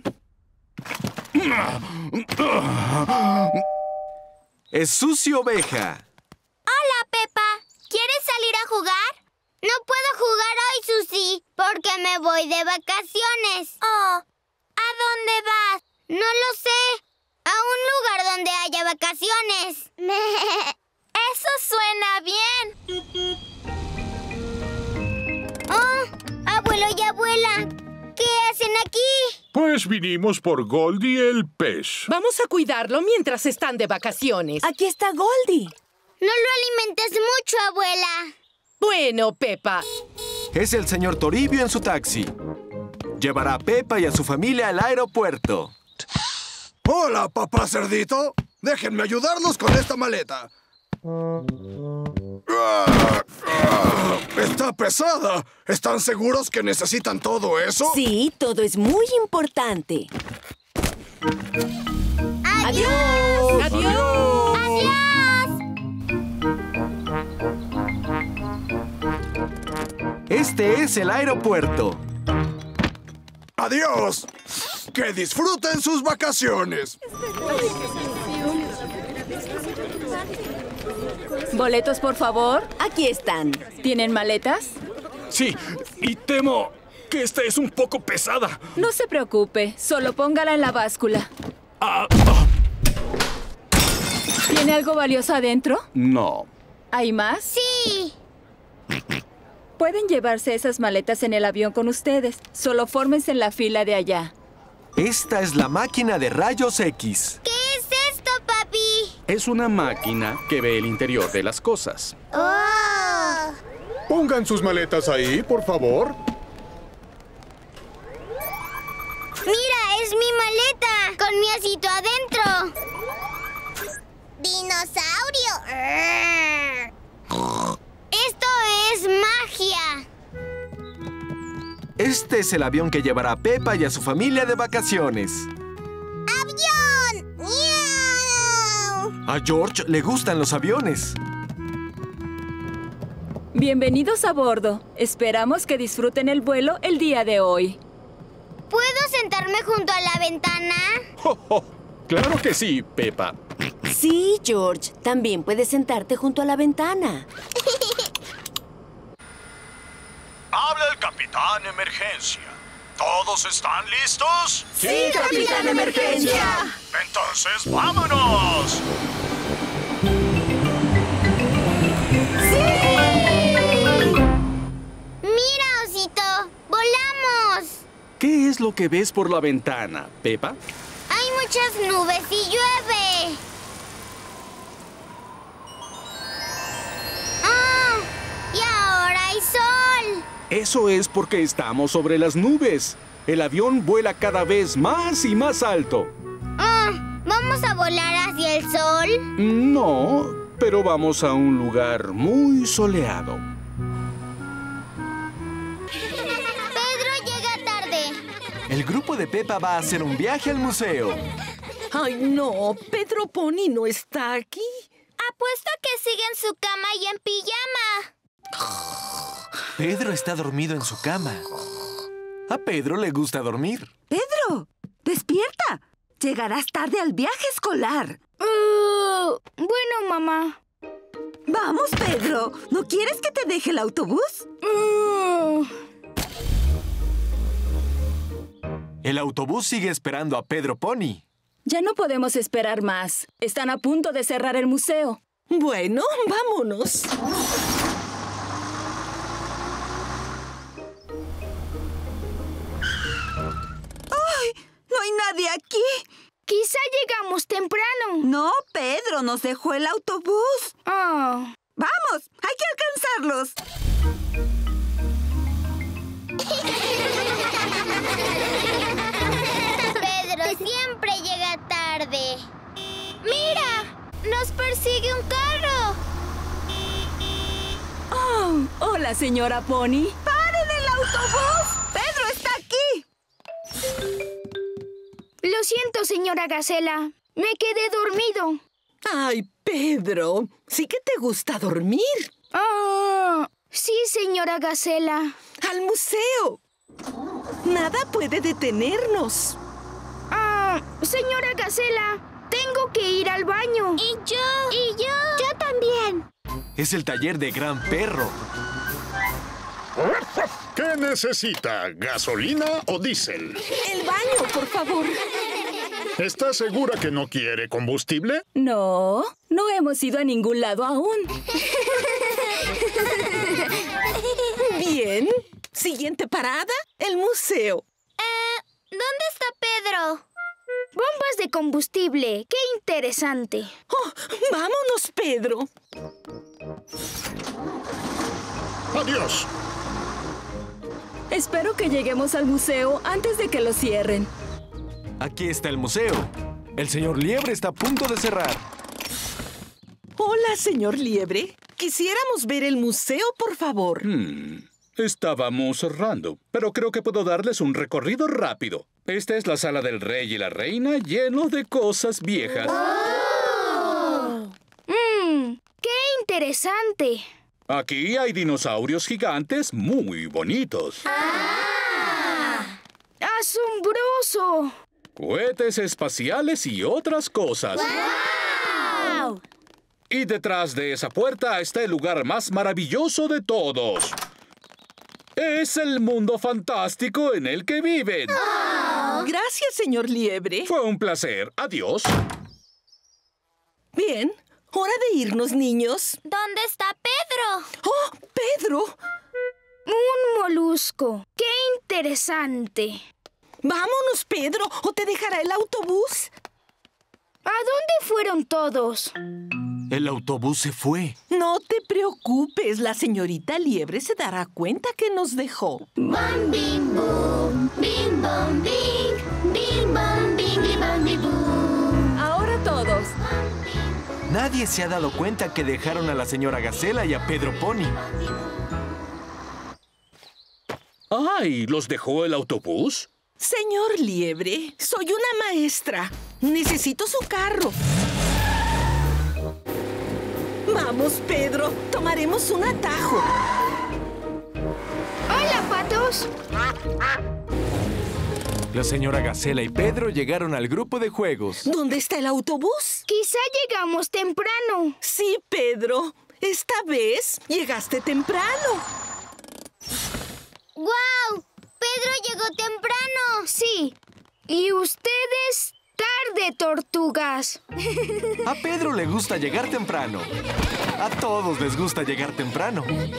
Es Susi Oveja. Hola, Pepa. ¿Quieres salir a jugar? No puedo jugar hoy, Susi, porque me voy de vacaciones. Oh, ¿a dónde vas? No lo sé. A un lugar donde haya vacaciones. Eso suena bien. Oh, abuelo y abuela, ¿qué hacen aquí? Pues vinimos por Goldie el pez. Vamos a cuidarlo mientras están de vacaciones. Aquí está Goldie. No lo alimentes mucho, abuela. Bueno, Pepa. Es el señor Toribio en su taxi. Llevará a Pepa y a su familia al aeropuerto. Hola, papá Cerdito. Déjenme ayudarlos con esta maleta. Está pesada. ¿Están seguros que necesitan todo eso? Sí, todo es muy importante. ¡Adiós! ¡Adiós! ¡Adiós! Este es el aeropuerto. ¡Adiós! ¡Que disfruten sus vacaciones! ¿Boletos, por favor? Aquí están. ¿Tienen maletas? Sí, y temo que esta es un poco pesada. No se preocupe, solo póngala en la báscula. Ah, ah. ¿Tiene algo valioso adentro? No. ¿Hay más? Sí. Pueden llevarse esas maletas en el avión con ustedes. Solo fórmense en la fila de allá. Esta es la máquina de rayos X. ¿Qué es esto, papi? Es una máquina que ve el interior de las cosas. ¡Oh! Pongan sus maletas ahí, por favor. ¡Mira, es mi maleta! ¡Con mi osito adentro! ¡Dinosaurio! ¡Esto es magia! Este es el avión que llevará a Pepa y a su familia de vacaciones. ¡Avión! ¡Miau! A George le gustan los aviones. Bienvenidos a bordo. Esperamos que disfruten el vuelo el día de hoy. ¿Puedo sentarme junto a la ventana? Oh, oh, claro que sí, Pepa. Sí, George. También puedes sentarte junto a la ventana. Habla el Capitán Emergencia. ¿Todos están listos? ¡Sí, Capitán Emergencia! Entonces, ¡vámonos! ¡Mira, osito! ¡Volamos! ¿Qué es lo que ves por la ventana, Pepa? Hay muchas nubes y llueve. Eso es porque estamos sobre las nubes. El avión vuela cada vez más y más alto. Oh, ¿vamos a volar hacia el sol? No, pero vamos a un lugar muy soleado. Pedro llega tarde. El grupo de Peppa va a hacer un viaje al museo. ¡Ay, no! Pedro Pony no está aquí. Apuesto que sigue en su cama y en pijama. Pedro está dormido en su cama. A Pedro le gusta dormir. ¡Pedro! ¡Despierta! Llegarás tarde al viaje escolar. Uh, bueno, mamá. Vamos, Pedro. ¿No quieres que te deje el autobús? Uh. El autobús sigue esperando a Pedro Pony. Ya no podemos esperar más. Están a punto de cerrar el museo. Bueno, vámonos. ¡Ay! ¡No hay nadie aquí! Quizá llegamos temprano. No, Pedro, nos dejó el autobús. Oh. ¡Vamos! ¡Hay que alcanzarlos! Pedro siempre llega tarde. ¡Mira! ¡Nos persigue un carro! Oh, hola, señora Pony. ¡Paren el autobús! ¡Pedro está aquí! Lo siento, señora Gacela. Me quedé dormido. Ay, Pedro, ¿sí que te gusta dormir? Oh, sí, señora Gacela. ¡Al museo! Nada puede detenernos. Ah, señora Gacela, tengo que ir al baño. ¿Y yo? ¿Y yo? Yo también. Es el taller de Gran Perro. ¿Qué necesita? ¿Gasolina o diésel? El baño, por favor. ¿Está segura que no quiere combustible? No, no hemos ido a ningún lado aún. Bien. Siguiente parada, el museo. Eh, ¿dónde está Pedro? Bombas de combustible. ¡Qué interesante! Oh, vámonos, Pedro. Adiós. Espero que lleguemos al museo antes de que lo cierren. Aquí está el museo. El señor Liebre está a punto de cerrar. Hola, señor Liebre. Quisiéramos ver el museo, por favor. Hmm. Estábamos cerrando, pero creo que puedo darles un recorrido rápido. Esta es la sala del rey y la reina, lleno de cosas viejas. ¡Oh! ¡Mmm! ¡Qué interesante! Aquí hay dinosaurios gigantes muy bonitos. ¡Ah! ¡Asombroso! Cohetes espaciales y otras cosas. ¡Wow! Y detrás de esa puerta está el lugar más maravilloso de todos. Es el mundo fantástico en el que viven. Oh. Gracias, señor Liebre. Fue un placer. Adiós. Bien, hora de irnos, niños. ¿Dónde está Pedro? ¡Oh, Pedro! Un molusco. ¡Qué interesante! Vámonos, Pedro, o te dejará el autobús. ¿A dónde fueron todos? El autobús se fue. No te preocupes, la señorita Liebre se dará cuenta que nos dejó. Bam, bim, boom, bim, bam, bing, bim, bam, bing, bam, bim, boom. Ahora todos. Nadie se ha dado cuenta que dejaron a la señora Gacela y a Pedro Pony. ¡Ay! ¿Los dejó el autobús? Señor Liebre, soy una maestra. Necesito su carro. Vamos, Pedro. Tomaremos un atajo. ¡Hola, patos! La señora Gacela y Pedro llegaron al grupo de juegos. ¿Dónde está el autobús? Quizá llegamos temprano. Sí, Pedro. Esta vez llegaste temprano. ¡Guau! ¡Pedro llegó temprano! Sí. Y ustedes, tarde, tortugas. A Pedro le gusta llegar temprano. A todos les gusta llegar temprano.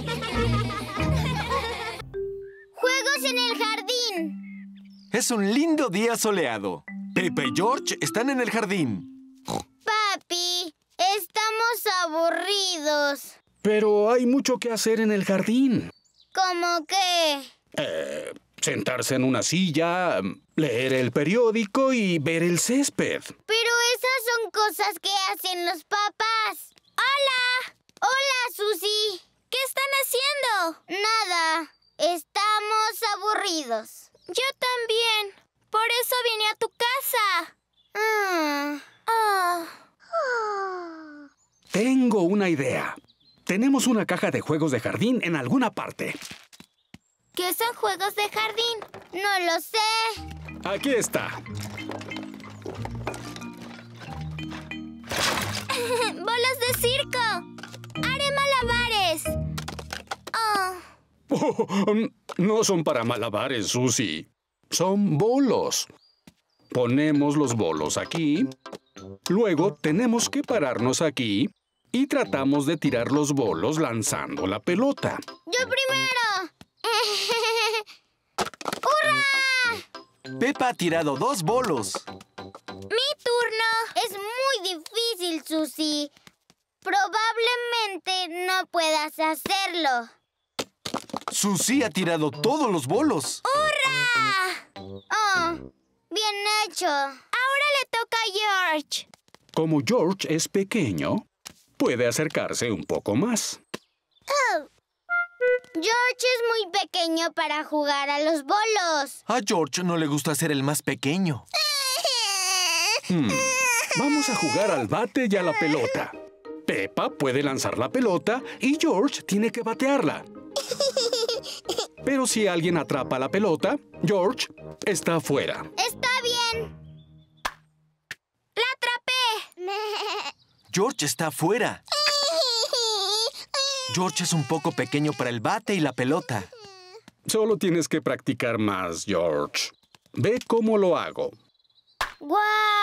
¡Juegos en el jardín! Es un lindo día soleado. Peppa y George están en el jardín. Papi, estamos aburridos. Pero hay mucho que hacer en el jardín. ¿Cómo qué? Eh, sentarse en una silla, leer el periódico y ver el césped. Pero esas son cosas que hacen los papás. ¡Hola! ¡Hola, Susie! ¿Qué están haciendo? Nada. Estamos aburridos. Yo también. Por eso vine a tu casa. Ah. Ah. Ah. Tengo una idea. Tenemos una caja de juegos de jardín en alguna parte. ¿Qué son juegos de jardín? No lo sé. Aquí está. ¡Bolas de circo! ¡Haré malabares! Oh. Oh, no son para malabares, Susie. Son bolos. Ponemos los bolos aquí. Luego tenemos que pararnos aquí y tratamos de tirar los bolos lanzando la pelota. ¡Yo primero! ¡Hurra! Peppa ha tirado dos bolos. ¡Mi turno! Es muy difícil, Susie. Probablemente no puedas hacerlo. Susie ha tirado todos los bolos. ¡Hurra! Oh, bien hecho. Ahora le toca a George. Como George es pequeño, puede acercarse un poco más. Oh. George es muy pequeño para jugar a los bolos. A George no le gusta ser el más pequeño. Hmm. Vamos a jugar al bate y a la pelota. Peppa puede lanzar la pelota y George tiene que batearla. Pero si alguien atrapa la pelota, George está fuera. Está bien. ¡La atrapé! George está fuera. George es un poco pequeño para el bate y la pelota. Solo tienes que practicar más, George. Ve cómo lo hago. ¡Guau!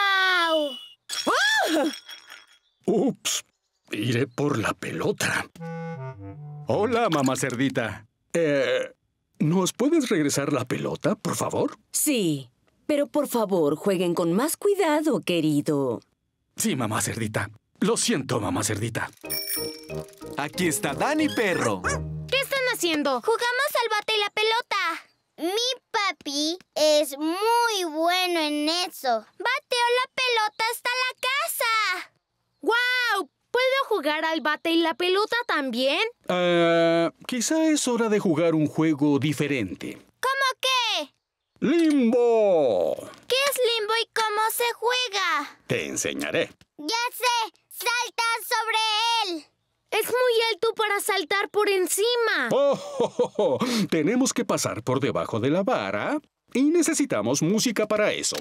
¡Ah! ¡Ups! Iré por la pelota. Hola, mamá cerdita. Eh, ¿Nos puedes regresar la pelota, por favor? Sí, pero por favor, jueguen con más cuidado, querido. Sí, mamá cerdita. Lo siento, mamá cerdita. Aquí está Dani Perro. ¿Qué están haciendo? Jugamos al bate y la pelota. Mi papi es muy bueno en eso. Bateó la pelota hasta la casa. ¡Guau! ¿Puedo jugar al bate y la pelota también? Uh, quizá es hora de jugar un juego diferente. ¿Cómo qué? ¡Limbo! ¿Qué es limbo y cómo se juega? Te enseñaré. ¡Ya sé! ¡Salta sobre él! Es muy alto para saltar por encima. Oh, oh, oh, oh. Tenemos que pasar por debajo de la vara y necesitamos música para eso.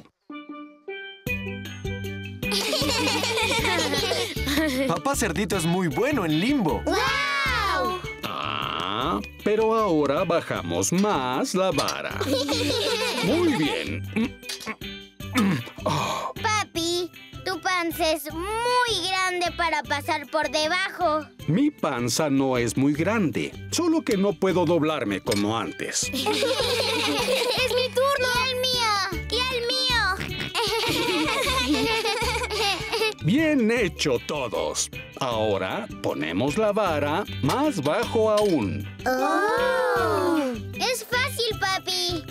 Papá Cerdito es muy bueno en limbo. ¡Wow! Ah, pero ahora bajamos más la vara. Muy bien. Oh. Papi, tu panza es muy grande para pasar por debajo. Mi panza no es muy grande, solo que no puedo doblarme como antes. ¡Es mi turno! ¡Y el mío! ¡Y el mío! Bien hecho todos. Ahora ponemos la vara más bajo aún. ¡Oh! Es fácil, papi.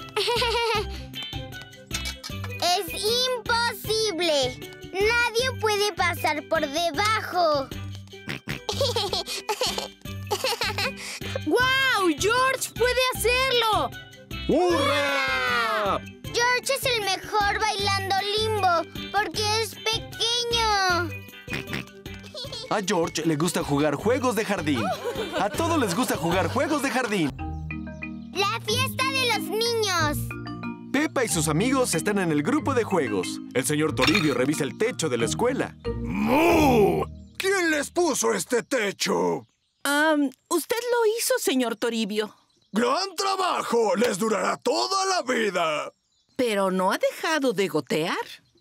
Es imposible. Nadie puede pasar por debajo. ¡Guau! ¡George puede hacerlo! ¡Hurra! George es el mejor bailando limbo porque es pequeño. A George le gusta jugar juegos de jardín. A todos les gusta jugar juegos de jardín. ¡La fiesta de los niños! Peppa y sus amigos están en el grupo de juegos. El señor Toribio revisa el techo de la escuela. ¡Mu! ¿Quién les puso este techo? Um, usted lo hizo, señor Toribio. ¡Gran trabajo! ¡Les durará toda la vida! Pero no ha dejado de gotear.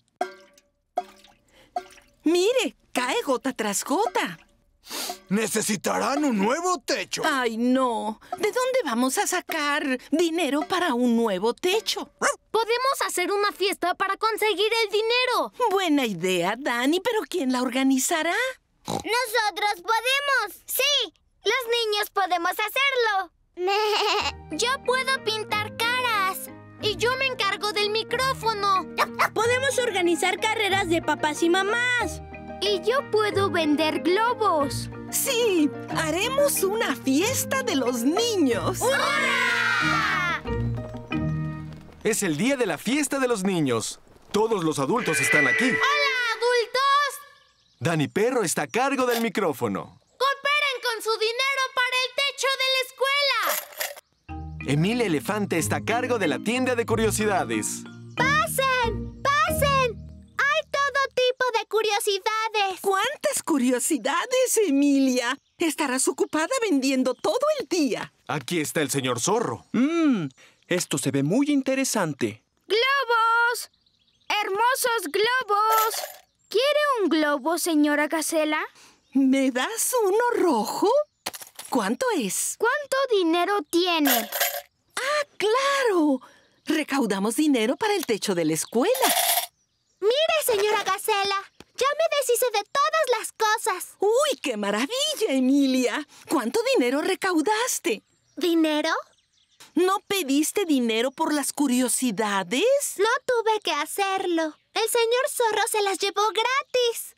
Mire, cae gota tras gota. Necesitarán un nuevo techo. Ay, no. ¿De dónde vamos a sacar dinero para un nuevo techo? Podemos hacer una fiesta para conseguir el dinero. Buena idea, Dani, pero ¿quién la organizará? ¡Nosotros podemos! ¡Sí! ¡Los niños podemos hacerlo! Yo puedo pintar caras. Y yo me encargo del micrófono. Podemos organizar carreras de papás y mamás. Y yo puedo vender globos. Sí, haremos una fiesta de los niños. ¡Hurra! Es el día de la fiesta de los niños. Todos los adultos están aquí. ¡Hola, adultos! Dani Perro está a cargo del micrófono. ¡Cooperen con su dinero para el techo de la escuela! Emilia Elefante está a cargo de la tienda de curiosidades. ¡Pasen! ¡Pasen! Hay todo tipo de curiosidades. ¿Cuántas curiosidades, Emilia? Estarás ocupada vendiendo todo el día. Aquí está el señor Zorro. Mmm, esto se ve muy interesante. ¡Globos! ¡Hermosos globos! ¿Quiere un globo, señora Gacela? ¿Me das uno rojo? ¿Cuánto es? ¿Cuánto dinero tiene? ¡Ah, claro! Recaudamos dinero para el techo de la escuela. Mire, señora Gacela, ya me deshice de todas las cosas. ¡Uy, qué maravilla, Emilia! ¿Cuánto dinero recaudaste? ¿Dinero? ¿No pediste dinero por las curiosidades? No tuve que hacerlo. El señor Zorro se las llevó gratis.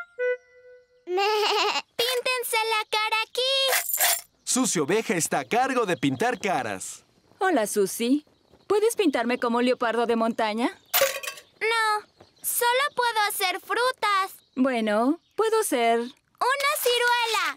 ¡Píntense la cara aquí! Susi Oveja está a cargo de pintar caras. Hola, Susi. ¿Puedes pintarme como un leopardo de montaña? No, solo puedo hacer frutas. Bueno, puedo ser... ¡Una ciruela!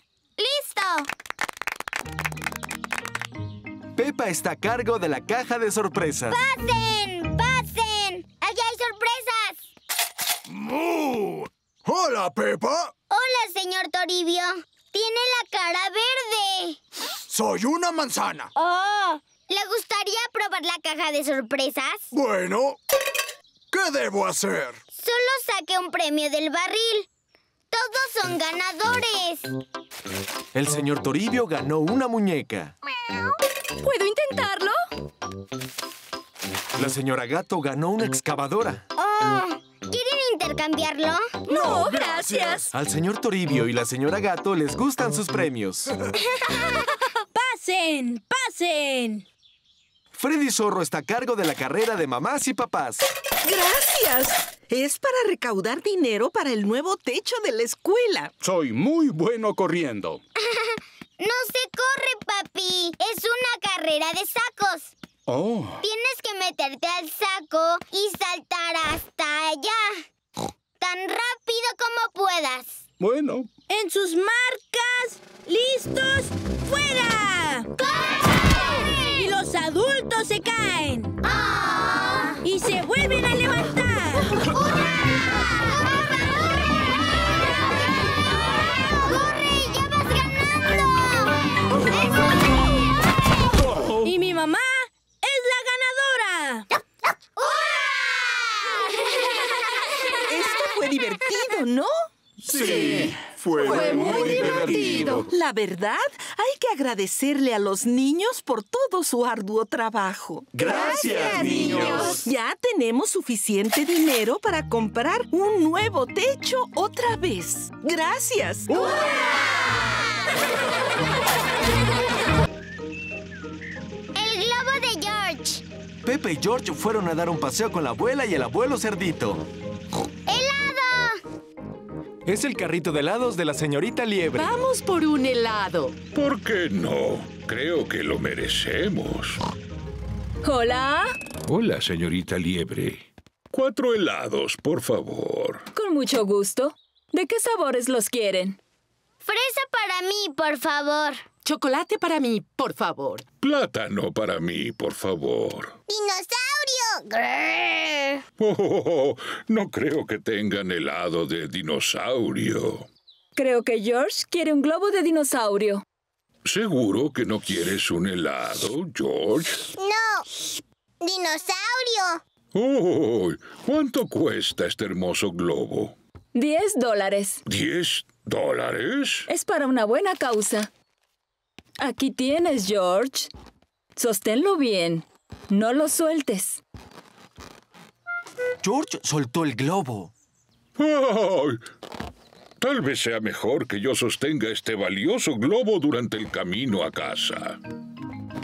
¡Listo! Peppa está a cargo de la caja de sorpresas. ¡Pasen! ¡Pasen! ¡Allá hay sorpresas! ¡Mu! ¡Hola, Peppa! Hola, señor Toribio. Tiene la cara verde. Soy una manzana. ¡Oh! ¿Le gustaría probar la caja de sorpresas? Bueno, ¿qué debo hacer? Solo saque un premio del barril. Todos son ganadores. El señor Toribio ganó una muñeca. ¿Puedo intentarlo? La señora Gato ganó una excavadora. Oh, ¿quieren intercambiarlo? No, gracias. Al señor Toribio y la señora Gato les gustan sus premios. ¡Pasen! ¡Pasen! Freddy Zorro está a cargo de la carrera de mamás y papás. ¡Gracias! Es para recaudar dinero para el nuevo techo de la escuela. Soy muy bueno corriendo. No se corre, papi. Es una carrera de sacos. Oh. Tienes que meterte al saco y saltar hasta allá. Tan rápido como puedas. Bueno. En sus marcas, listos, ¡fuera! ¡Corre! Y los adultos se caen. ¡Oh! Y se vuelven a levantar. ¡Hurra! ¡Corre! ¡Ya vas ganando! Y mi mamá es la ganadora. Esto fue divertido, ¿no? Sí, fue, Fue muy, muy divertido. La verdad, hay que agradecerle a los niños por todo su arduo trabajo. Gracias, niños. Ya tenemos suficiente dinero para comprar un nuevo techo otra vez. ¡Gracias! El globo de George. Peppa y George fueron a dar un paseo con la abuela y el abuelo cerdito. ¡Helado! Es el carrito de helados de la señorita Liebre. Vamos por un helado. ¿Por qué no? Creo que lo merecemos. Hola. Hola, señorita Liebre. Cuatro helados, por favor. Con mucho gusto. ¿De qué sabores los quieren? Fresa para mí, por favor. Chocolate para mí, por favor. Plátano para mí, por favor. ¡Dinosaurio! ¡Grrr! Oh, no creo que tengan helado de dinosaurio. Creo que George quiere un globo de dinosaurio. ¿Seguro que no quieres un helado, George? ¡No! ¡Dinosaurio! Oh, ¿cuánto cuesta este hermoso globo? Diez dólares. ¿Diez dólares? Es para una buena causa. Aquí tienes, George. Sosténlo bien. No lo sueltes. George soltó el globo. ¡Ay! Tal vez sea mejor que yo sostenga este valioso globo durante el camino a casa.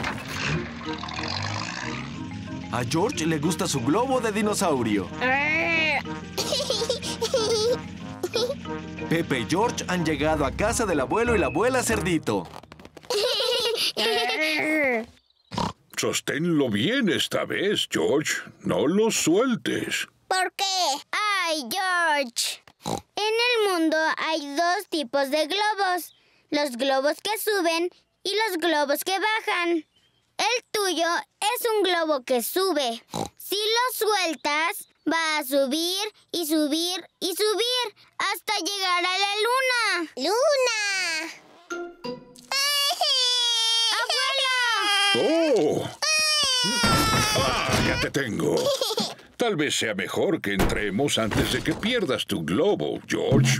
A George le gusta su globo de dinosaurio. Pepe y George han llegado a casa del abuelo y la abuela Cerdito. Sosténlo bien esta vez, George. No lo sueltes. ¿Por qué? ¡Ay, George! En el mundo hay dos tipos de globos. Los globos que suben y los globos que bajan. El tuyo es un globo que sube. Si lo sueltas, va a subir y subir y subir hasta llegar a la luna. ¡Luna! ¡Oh! ¡Ah, ya te tengo! Tal vez sea mejor que entremos antes de que pierdas tu globo, George.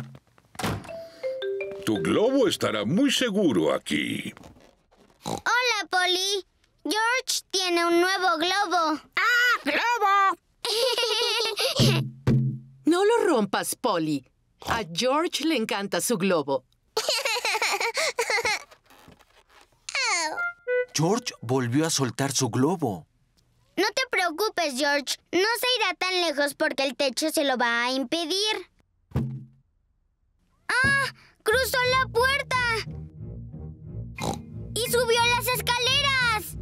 Tu globo estará muy seguro aquí. Hola, Polly. George tiene un nuevo globo. ¡Ah, globo! No lo rompas, Polly. A George le encanta su globo. George volvió a soltar su globo. No te preocupes, George. No se irá tan lejos porque el techo se lo va a impedir. ¡Ah! ¡Cruzó la puerta! ¡Y subió las escaleras!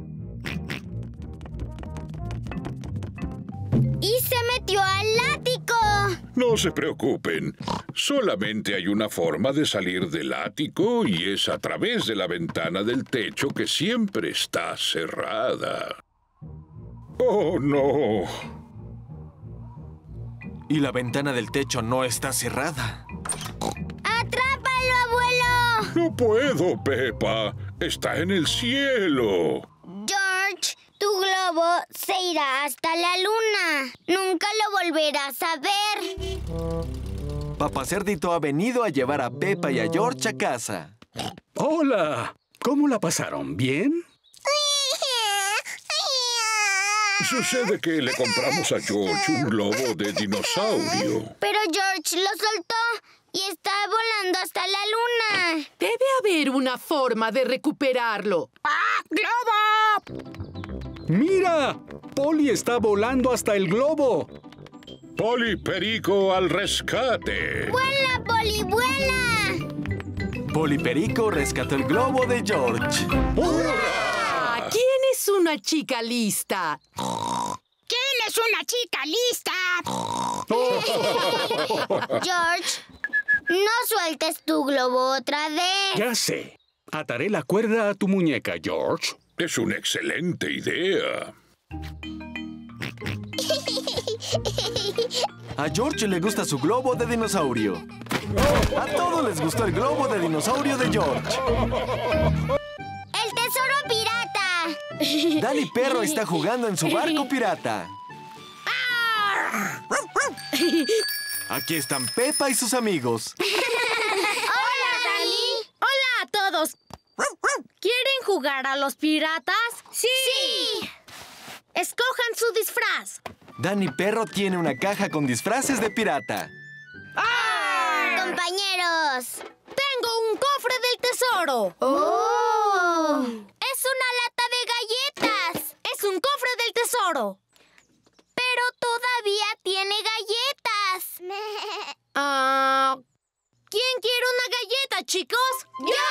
¡Y se metió al ático! No se preocupen. Solamente hay una forma de salir del ático y es a través de la ventana del techo que siempre está cerrada. ¡Oh, no! Y la ventana del techo no está cerrada. ¡Atrápalo, abuelo! No puedo, Peppa. Está en el cielo. George, tu globo se irá hasta la luna. Nunca lo volverás a ver. Papá Cerdito ha venido a llevar a Peppa y a George a casa. ¡Hola! ¿Cómo la pasaron? ¿Bien? Sucede que le compramos a George un globo de dinosaurio. Pero George lo soltó y está volando hasta la luna. Debe haber una forma de recuperarlo. ¡Ah, globo! ¡Mira! Polly está volando hasta el globo. Polly Perico al rescate. ¡Vuela, Polly, vuela! Polly Perico rescató el globo de George. ¡Hurra! ¿Quién es una chica lista? ¿Quién es una chica lista? George, no sueltes tu globo otra vez. Ya sé. Ataré la cuerda a tu muñeca, George. Es una excelente idea. A George le gusta su globo de dinosaurio. A todos les gustó el globo de dinosaurio de George. ¡El tesoro pirata! Danny Perro está jugando en su barco pirata. Aquí están Peppa y sus amigos. ¡Hola, Danny! ¡Hola a todos! ¿Quieren jugar a los piratas? ¡Sí! ¡Sí! Escojan su disfraz. Danny Perro tiene una caja con disfraces de pirata. ¡Ah! ¡Compañeros! ¡Tengo un cofre del tesoro! ¡Oh! ¡Es una lata de galletas! ¡Es un cofre del tesoro! ¡Pero todavía tiene galletas! Ah, ¿quién quiere una galleta, chicos? ¡Yo,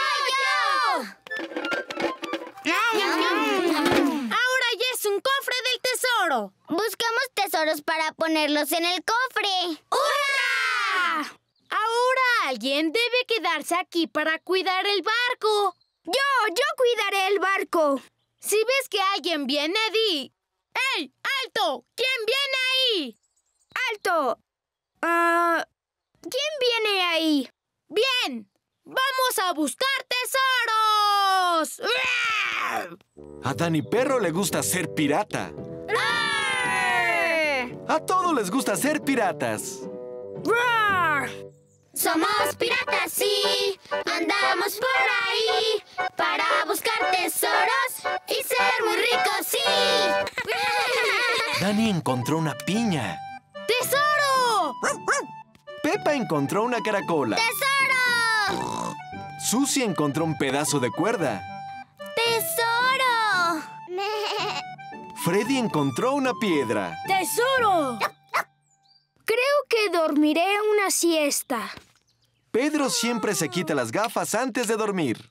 yo, yo! Ahora ya es un cofre del tesoro. Buscamos tesoros para ponerlos en el cofre. ¡Hurra! Ahora alguien debe quedarse aquí para cuidar el barco. Yo, yo cuidaré el barco. Si ves que alguien viene, di... ¡Ey! ¡Alto! ¿Quién viene ahí? ¡Alto! Ah, ¿quién viene ahí? ¡Bien! ¡Vamos a buscar tesoros! A Danny Perro le gusta ser pirata. A todos les gusta ser piratas. Somos piratas, sí. Andamos por ahí para buscar tesoros y ser muy ricos, sí. Danny encontró una piña. ¡Tesoro! Peppa encontró una caracola. ¡Tesoro! Susie encontró un pedazo de cuerda. ¡Tesoro! Freddy encontró una piedra. ¡Tesoro! Creo que dormiré una siesta. Pedro siempre se quita las gafas antes de dormir.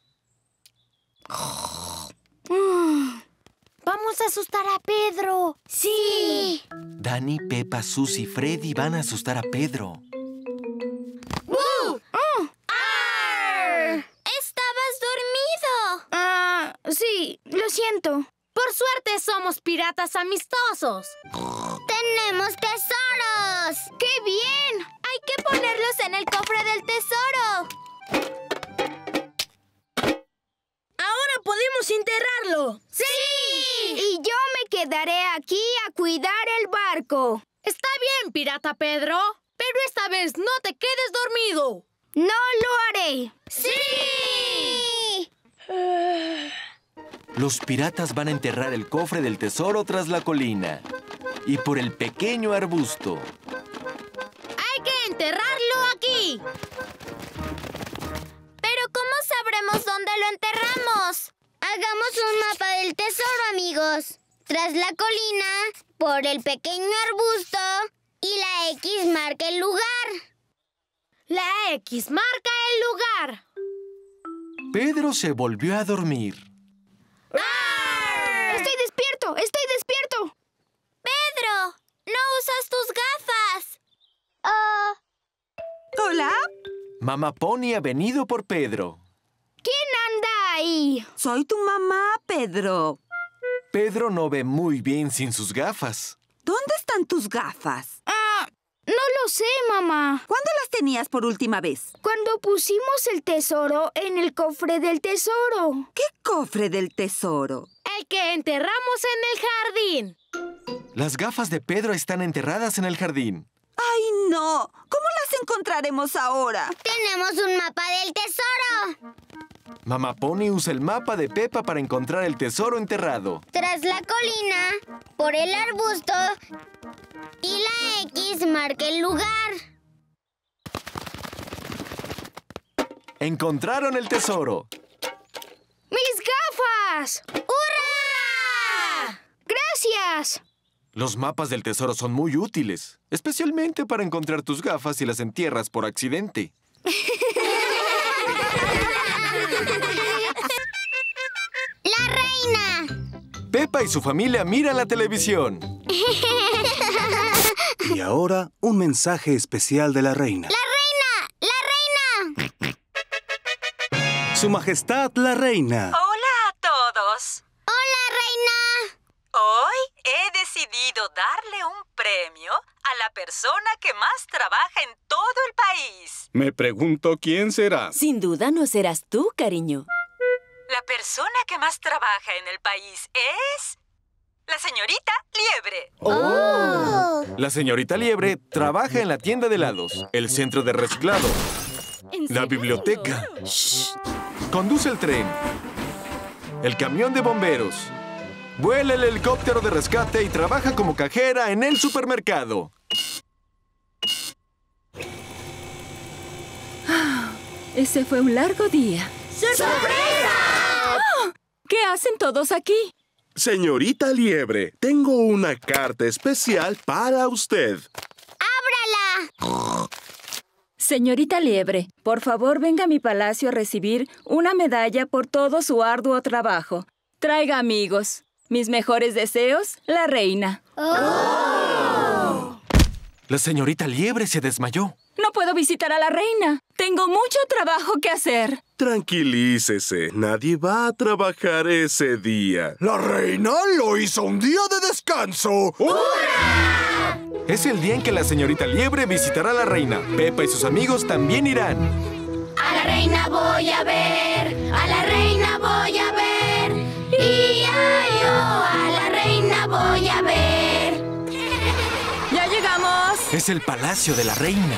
¡Vamos a asustar a Pedro! ¡Sí! Dani, Peppa, Susie y Freddy van a asustar a Pedro. ¡Uh! Oh. ¡Estabas dormido! Ah, sí, lo siento. Por suerte somos piratas amistosos. ¡Tenemos tesoros! ¡Qué bien! Hay que ponerlos en el cofre del tesoro. ¡Ahora podemos enterrarlo! ¡Sí! Y yo me quedaré aquí a cuidar el barco. Está bien, pirata Pedro, pero esta vez no te quedes dormido. ¡No lo haré! ¡Sí! Los piratas van a enterrar el cofre del tesoro tras la colina y por el pequeño arbusto. ¡Hay que enterrarlo aquí! ¿Pero cómo sabremos dónde lo enterramos? Hagamos un mapa del tesoro, amigos. Tras la colina, por el pequeño arbusto y la X marca el lugar. La X marca el lugar. Pedro se volvió a dormir. ¡Arr! ¡Estoy despierto! ¡Estoy despierto! ¡Pedro! ¡No usas tus gafas! Oh. ¿Hola? Mamá Pony ha venido por Pedro. ¿Quién anda ahí? Soy tu mamá, Pedro. Pedro no ve muy bien sin sus gafas. ¿Dónde están tus gafas? Ah, no lo sé, mamá. ¿Cuándo las tenías por última vez? Cuando pusimos el tesoro en el cofre del tesoro. ¿Qué cofre del tesoro? El que enterramos en el jardín. Las gafas de Pedro están enterradas en el jardín. ¡Ay, no! ¿Cómo las encontraremos ahora? Tenemos un mapa del tesoro. Mamá Pony usa el mapa de Peppa para encontrar el tesoro enterrado. Tras la colina, por el arbusto y la X marca el lugar. Encontraron el tesoro. ¡Mis gafas! ¡Hurra! ¡Gracias! Los mapas del tesoro son muy útiles, especialmente para encontrar tus gafas si las entierras por accidente. ¡La reina! Peppa y su familia miran la televisión. Y ahora, un mensaje especial de la reina. ¡La reina! ¡La reina! Su Majestad la Reina. Hola a todos. ¡Hola, reina! Hoy he decidido darle un premio a la persona que más trabaja en todo el país. Me pregunto quién será. Sin duda no serás tú, cariño. La persona que más trabaja en el país es... la señorita Liebre. ¡Oh! La señorita Liebre trabaja en la tienda de helados, el centro de reciclado, la biblioteca. Shh. Conduce el tren, el camión de bomberos, vuela el helicóptero de rescate y trabaja como cajera en el supermercado. Ese fue un largo día. ¡Sorpresa! ¿Qué hacen todos aquí? Señorita Liebre, tengo una carta especial para usted. ¡Ábrala! Señorita Liebre, por favor venga a mi palacio a recibir una medalla por todo su arduo trabajo. Traiga amigos. Mis mejores deseos, la reina. Oh. La señorita Liebre se desmayó. No puedo visitar a la reina. Tengo mucho trabajo que hacer. Tranquilícese, nadie va a trabajar ese día. La reina lo hizo un día de descanso. ¡Hurra! Es el día en que la señorita Liebre visitará a la reina. Peppa y sus amigos también irán. A la reina voy a ver, a la reina voy a ver. Y yo a la reina voy a ver. ¡Ya llegamos! Es el palacio de la reina.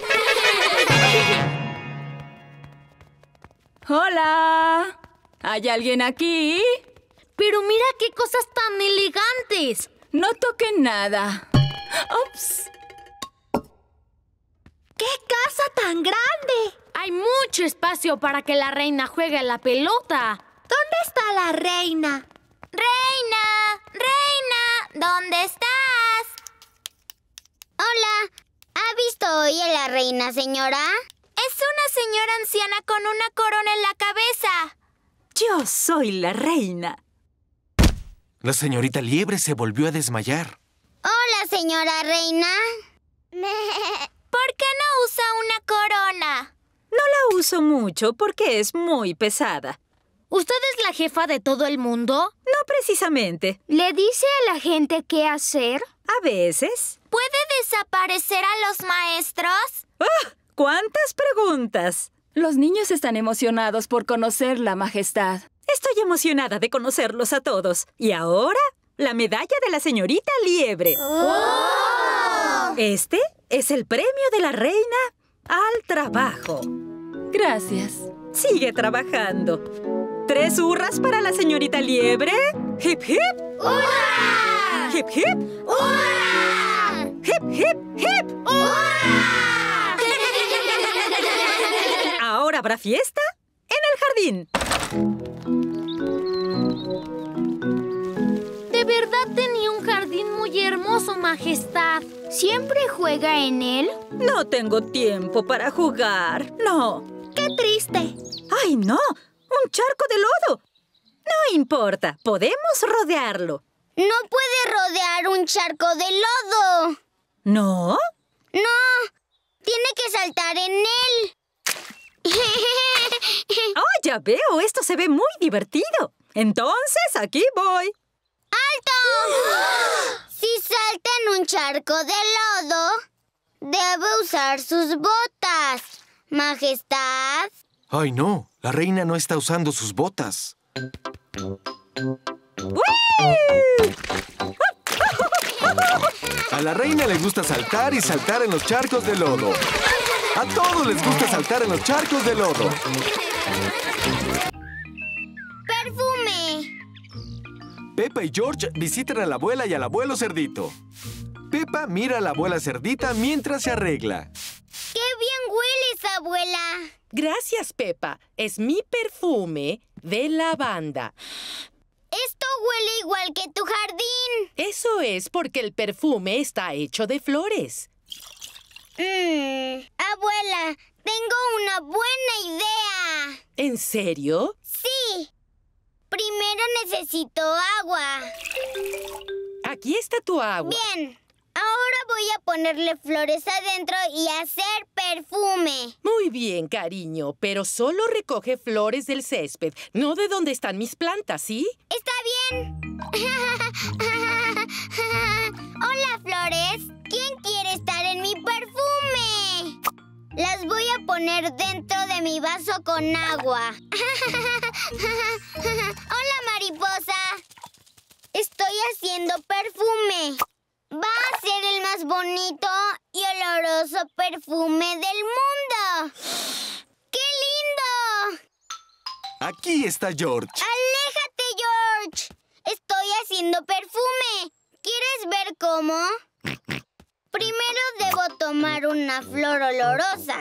¡Hola! ¿Hay alguien aquí? Pero mira qué cosas tan elegantes. No toquen nada. ¡Ups! ¡Qué casa tan grande! Hay mucho espacio para que la reina juegue a la pelota. ¿Dónde está la reina? ¡Reina! ¡Reina! soy la reina, señora? Es una señora anciana con una corona en la cabeza. Yo soy la reina. La señorita Liebre se volvió a desmayar. Hola, señora reina. ¿Por qué no usa una corona? No la uso mucho porque es muy pesada. ¿Usted es la jefa de todo el mundo? No precisamente. ¿Le dice a la gente qué hacer? A veces. ¿Puede desaparecer a los maestros? ¡Ah! ¡Cuántas preguntas! Los niños están emocionados por conocer la majestad. Estoy emocionada de conocerlos a todos. Y ahora, la medalla de la señorita Liebre. ¡Oh! Este es el premio de la reina al trabajo. Gracias. Sigue trabajando. ¿Tres hurras para la señorita Liebre? ¡Hip, hip! ¡Hurra! ¡Hip, hip! ¡Hurra! ¡Hip, hip, hip! ¡Hurra! Ahora habrá fiesta en el jardín. De verdad tenía un jardín muy hermoso, Majestad. ¿Siempre juega en él? No tengo tiempo para jugar. No. ¡Qué triste! ¡Ay, no! ¡Un charco de lodo! No importa. Podemos rodearlo. No puede rodear un charco de lodo. ¿No? No. Tiene que saltar en él. ¡Oh, ya veo! Esto se ve muy divertido. Entonces, aquí voy. ¡Alto! Si salta en un charco de lodo, debe usar sus botas. Majestad. ¡Ay, no! La reina no está usando sus botas. A la reina le gusta saltar y saltar en los charcos de lodo. A todos les gusta saltar en los charcos de lodo. ¡Perfume! Peppa y George visitan a la abuela y al abuelo cerdito. Peppa mira a la abuela cerdita mientras se arregla. ¡Qué bien hueles, abuela! Gracias, Peppa. Es mi perfume de lavanda. Esto huele igual que tu jardín. Eso es porque el perfume está hecho de flores. Mmm, abuela, tengo una buena idea. ¿En serio? Sí. Primero necesito agua. Aquí está tu agua. Bien. Ahora voy a ponerle flores adentro y hacer perfume. Muy bien, cariño, pero solo recoge flores del césped, no de donde están mis plantas, ¿sí? Está bien. Hola, flores. ¿Quién quiere estar en mi perfume? Las voy a poner dentro de mi vaso con agua. Hola, mariposa. Estoy haciendo perfume. Va a ser el más bonito y oloroso perfume del mundo. ¡Qué lindo! Aquí está George. ¡Aléjate, George! Estoy haciendo perfume. ¿Quieres ver cómo? Primero debo tomar una flor olorosa.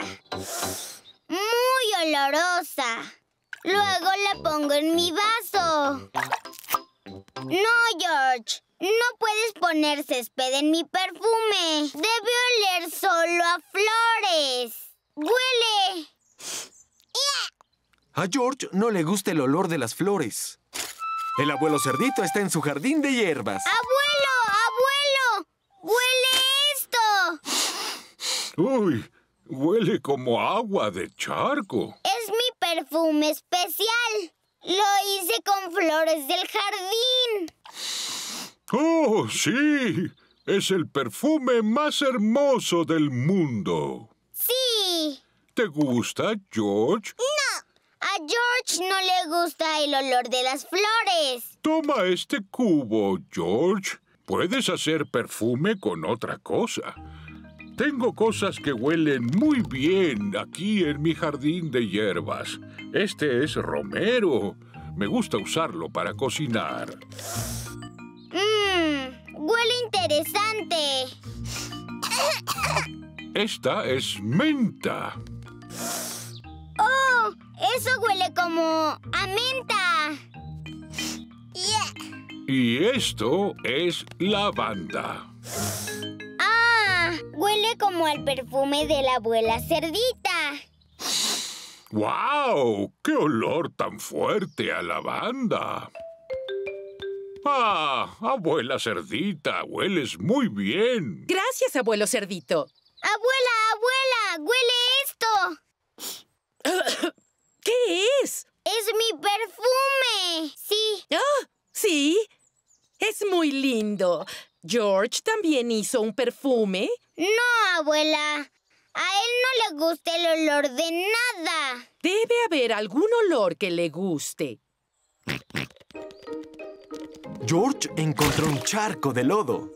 Muy olorosa. Luego la pongo en mi vaso. No, George. No puedes poner césped en mi perfume. Debe oler solo a flores. ¡Huele! A George no le gusta el olor de las flores. El abuelo cerdito está en su jardín de hierbas. ¡Abuelo! ¡Abuelo! ¡Huele esto! Uy, huele como agua de charco. Es mi perfume especial. Lo hice con flores del jardín. ¡Oh, sí! Es el perfume más hermoso del mundo. Sí. ¿Te gusta, George? No. A George no le gusta el olor de las flores. Toma este cubo, George. Puedes hacer perfume con otra cosa. Tengo cosas que huelen muy bien aquí en mi jardín de hierbas. Este es romero. Me gusta usarlo para cocinar. Mmm, huele interesante. Esta es menta. ¡Oh! Eso huele como a menta. Yeah. Y esto es lavanda. ¡Ah! Huele como al perfume de la abuela cerdita. ¡Guau! ¡Qué olor tan fuerte a lavanda! ¡Ah! Abuela cerdita, hueles muy bien. Gracias, abuelo cerdito. ¡Abuela, abuela! ¡Huele esto! ¿Qué es? ¡Es mi perfume! Sí. ¡Ah! ¿Sí? Es muy lindo. ¿George también hizo un perfume? No, abuela. A él no le gusta el olor de nada. Debe haber algún olor que le guste. George encontró un charco de lodo.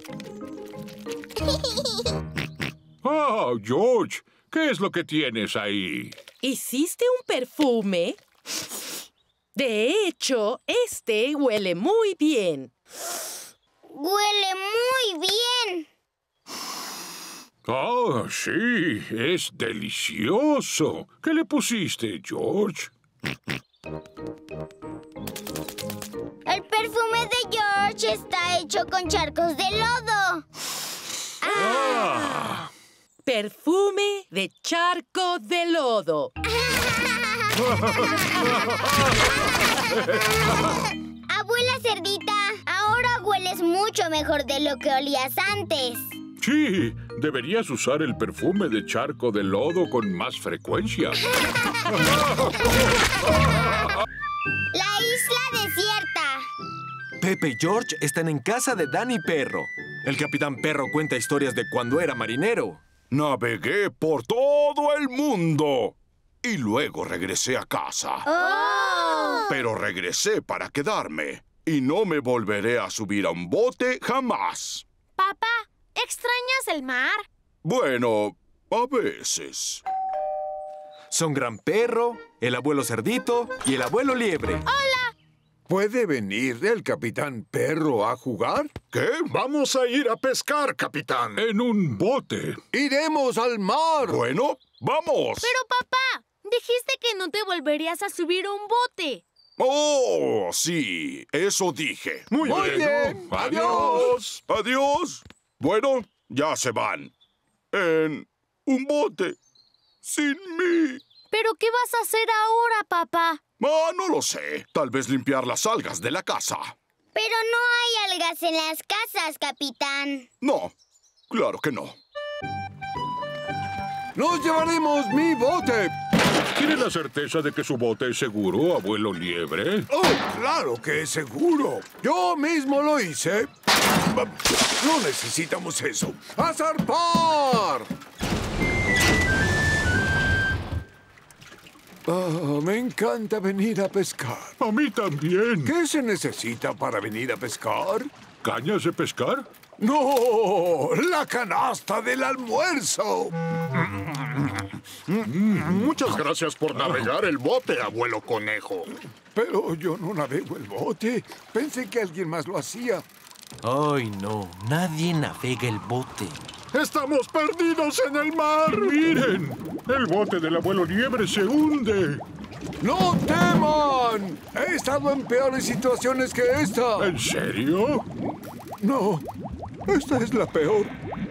¡Ah, George! ¿Qué es lo que tienes ahí? ¿Hiciste un perfume? De hecho, este huele muy bien. ¡Huele muy bien! ¡Ah, sí! ¡Es delicioso! ¿Qué le pusiste, George? El perfume de George está hecho con charcos de lodo. ¡Ah! Perfume de charco de lodo. Abuela cerdita, ahora hueles mucho mejor de lo que olías antes. Sí, deberías usar el perfume de charco de lodo con más frecuencia. La isla desierta. Pepe y George están en casa de Danny Perro. El capitán Perro cuenta historias de cuando era marinero. Navegué por todo el mundo y luego regresé a casa. ¡Oh! Pero regresé para quedarme y no me volveré a subir a un bote jamás. Papá, ¿extrañas el mar? Bueno, a veces. Son Gran Perro, el abuelo Cerdito y el abuelo Liebre. ¡Hola! ¿Puede venir el capitán Perro a jugar? ¿Qué? Vamos a ir a pescar, capitán. En un bote. ¡Iremos al mar! Bueno, vamos. Pero papá, dijiste que no te volverías a subir a un bote. Oh, sí, eso dije. Muy, Muy bueno. bien. Adiós. Adiós. Bueno, ya se van. En un bote. Sin mí. ¿Pero qué vas a hacer ahora, papá? Ah, no lo sé. Tal vez limpiar las algas de la casa. Pero no hay algas en las casas, capitán. No, claro que no. ¡Nos llevaremos mi bote! ¿Tiene la certeza de que su bote es seguro, abuelo Liebre? ¡Oh, claro que es seguro! Yo mismo lo hice. No necesitamos eso. ¡A zarpar! Ah, me encanta venir a pescar. A mí también. ¿Qué se necesita para venir a pescar? ¿Cañas de pescar? ¡No! ¡La canasta del almuerzo! Muchas gracias por navegar el bote, abuelo conejo. Pero yo no navego el bote. Pensé que alguien más lo hacía. Ay, no. Nadie navega el bote. ¡Estamos perdidos en el mar! ¡Miren! El bote del abuelo Liebre se hunde. ¡No teman! He estado en peores situaciones que esta. ¿En serio? No, esta es la peor.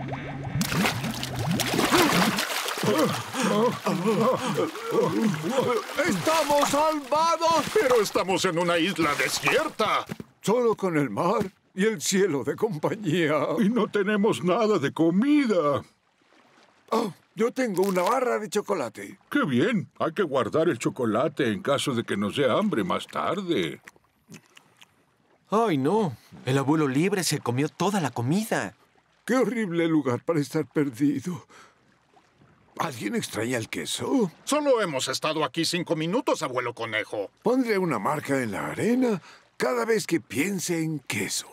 ¡Estamos salvados! Pero estamos en una isla desierta. Solo con el mar y el cielo de compañía. Y no tenemos nada de comida. Oh, yo tengo una barra de chocolate. ¡Qué bien! Hay que guardar el chocolate en caso de que nos dé hambre más tarde. Ay, no. El abuelo Liebre se comió toda la comida. ¡Qué horrible lugar para estar perdido! ¿Alguien extraña el queso? Solo hemos estado aquí cinco minutos, abuelo conejo. Pondré una marca en la arena cada vez que piense en queso.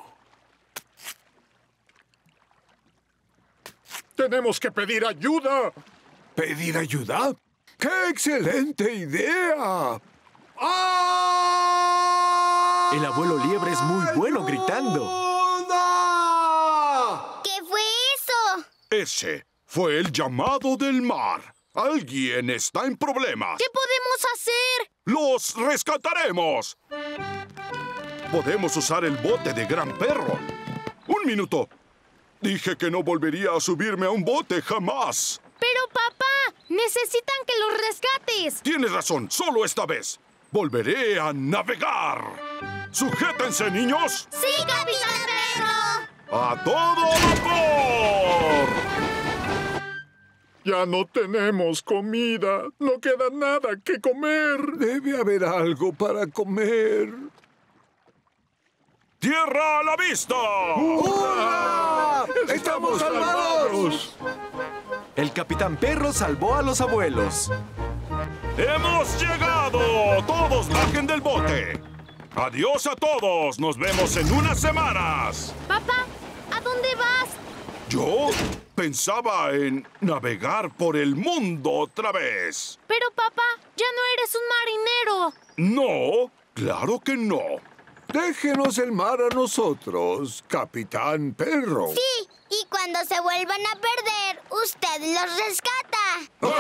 ¡Tenemos que pedir ayuda! ¿Pedir ayuda? ¡Qué excelente idea! ¡Ah! El abuelo Liebre es muy bueno gritando. ¡Ayuda! ¿Qué fue eso? Ese fue el llamado del mar. Alguien está en problemas. ¿Qué podemos hacer? ¡Los rescataremos! Podemos usar el bote de Gran Perro. Un minuto. Dije que no volvería a subirme a un bote jamás. Pero, papá, necesitan que los rescates. Tienes razón, solo esta vez. Volveré a navegar. ¡Sujétense, niños! ¡Sí, Capitán Perro! ¡A todo vapor! Ya no tenemos comida. No queda nada que comer. Debe haber algo para comer. ¡Tierra a la vista! ¡Hurra! ¡Estamos salvados! El Capitán Perro salvó a los abuelos. ¡Hemos llegado! ¡Todos bajen del bote! ¡Adiós a todos! ¡Nos vemos en unas semanas! Papá, ¿a dónde vas? ¿Yo? Pensaba en navegar por el mundo otra vez. Pero, papá, ya no eres un marinero. No, claro que no. Déjenos el mar a nosotros, Capitán Perro. Sí, y cuando se vuelvan a perder, usted los rescata.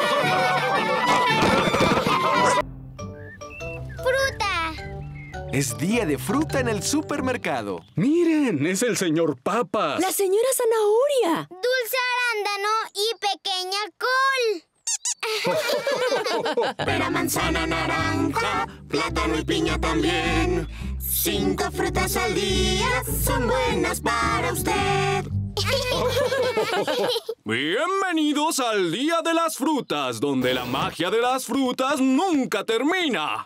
¡Fruta! Es día de fruta en el supermercado. ¡Miren! ¡Es el señor Papas! ¡La señora Zanahoria! Dulce arándano y pequeña col. Pera, manzana, naranja, plátano y piña también. Cinco frutas al día son buenas para usted. Bienvenidos al Día de las Frutas, donde la magia de las frutas nunca termina.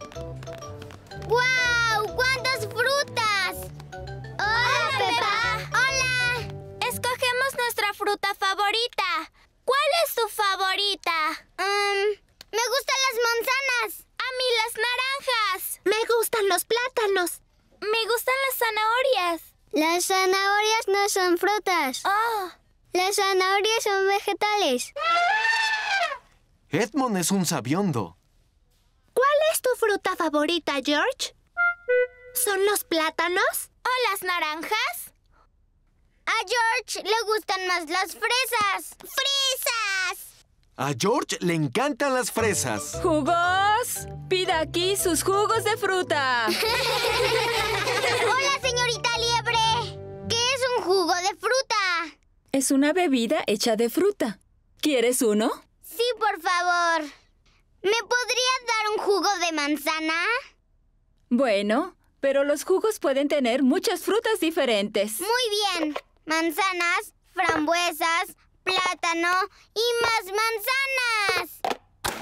¡Guau! ¡Cuántas frutas! ¡Hola, Pepa! ¡Hola! Escogemos nuestra fruta favorita. ¿Cuál es tu favorita? Um, me gustan las manzanas. A mí las naranjas. Me gustan los plátanos. Me gustan las zanahorias. Las zanahorias no son frutas. Oh. Las zanahorias son vegetales. Edmond es un sabiondo. ¿Cuál es tu fruta favorita, George? ¿Son los plátanos? ¿O las naranjas? A George le gustan más las fresas. ¡Fresas! A George le encantan las fresas. ¡Jugos! Pida aquí sus jugos de fruta. Hola, señorita Liebre. ¿Qué es un jugo de fruta? Es una bebida hecha de fruta. ¿Quieres uno? Sí, por favor. ¿Me podrías dar un jugo de manzana? Bueno, pero los jugos pueden tener muchas frutas diferentes. Muy bien. Manzanas, frambuesas, plátano y más manzanas.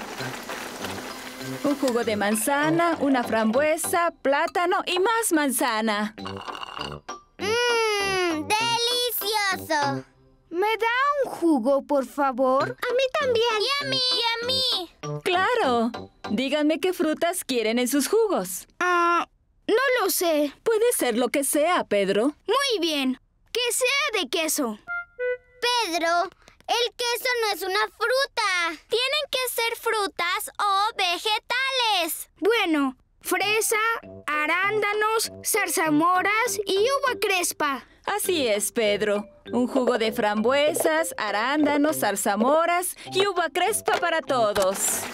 Un jugo de manzana, una frambuesa, plátano y más manzana. ¡Mmm! ¡Delicioso! ¿Me da un jugo, por favor? A mí también. Y a mí, y a mí. ¡Claro! Díganme qué frutas quieren en sus jugos. Ah, no lo sé. Puede ser lo que sea, Pedro. Muy bien. Que sea de queso. Pedro, el queso no es una fruta. Tienen que ser frutas o vegetales. Bueno, fresa, arándanos, zarzamoras y uva crespa. Así es, Pedro. Un jugo de frambuesas, arándanos, zarzamoras y uva crespa para todos.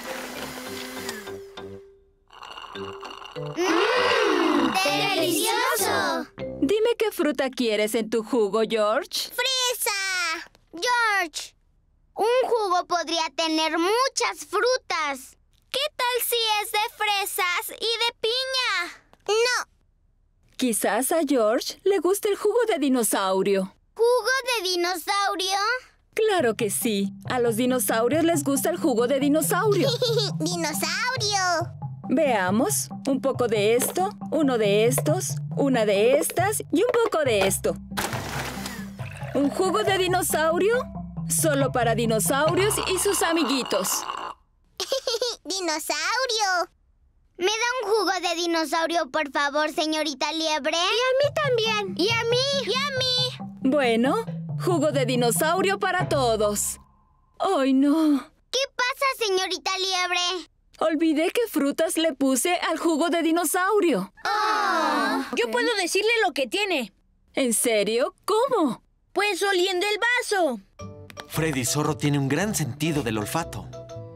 ¡Mmm! ¡Delicioso! Dime qué fruta quieres en tu jugo, George. ¡Fresa! George, un jugo podría tener muchas frutas. ¿Qué tal si es de fresas y de piña? No. Quizás a George le guste el jugo de dinosaurio. ¿Jugo de dinosaurio? Claro que sí. A los dinosaurios les gusta el jugo de dinosaurio. ¡Dinosaurio! Veamos. Un poco de esto, uno de estos, una de estas y un poco de esto. ¿Un jugo de dinosaurio? Solo para dinosaurios y sus amiguitos. ¡Dinosaurio! ¿Me da un jugo de dinosaurio, por favor, señorita Liebre? Y a mí también. Y a mí. Y a mí. Bueno, jugo de dinosaurio para todos. ¡Ay, no! ¿Qué pasa, señorita Liebre? Olvidé qué frutas le puse al jugo de dinosaurio. Oh. Yo puedo decirle lo que tiene. ¿En serio? ¿Cómo? Pues oliendo el vaso. Freddy Zorro tiene un gran sentido del olfato.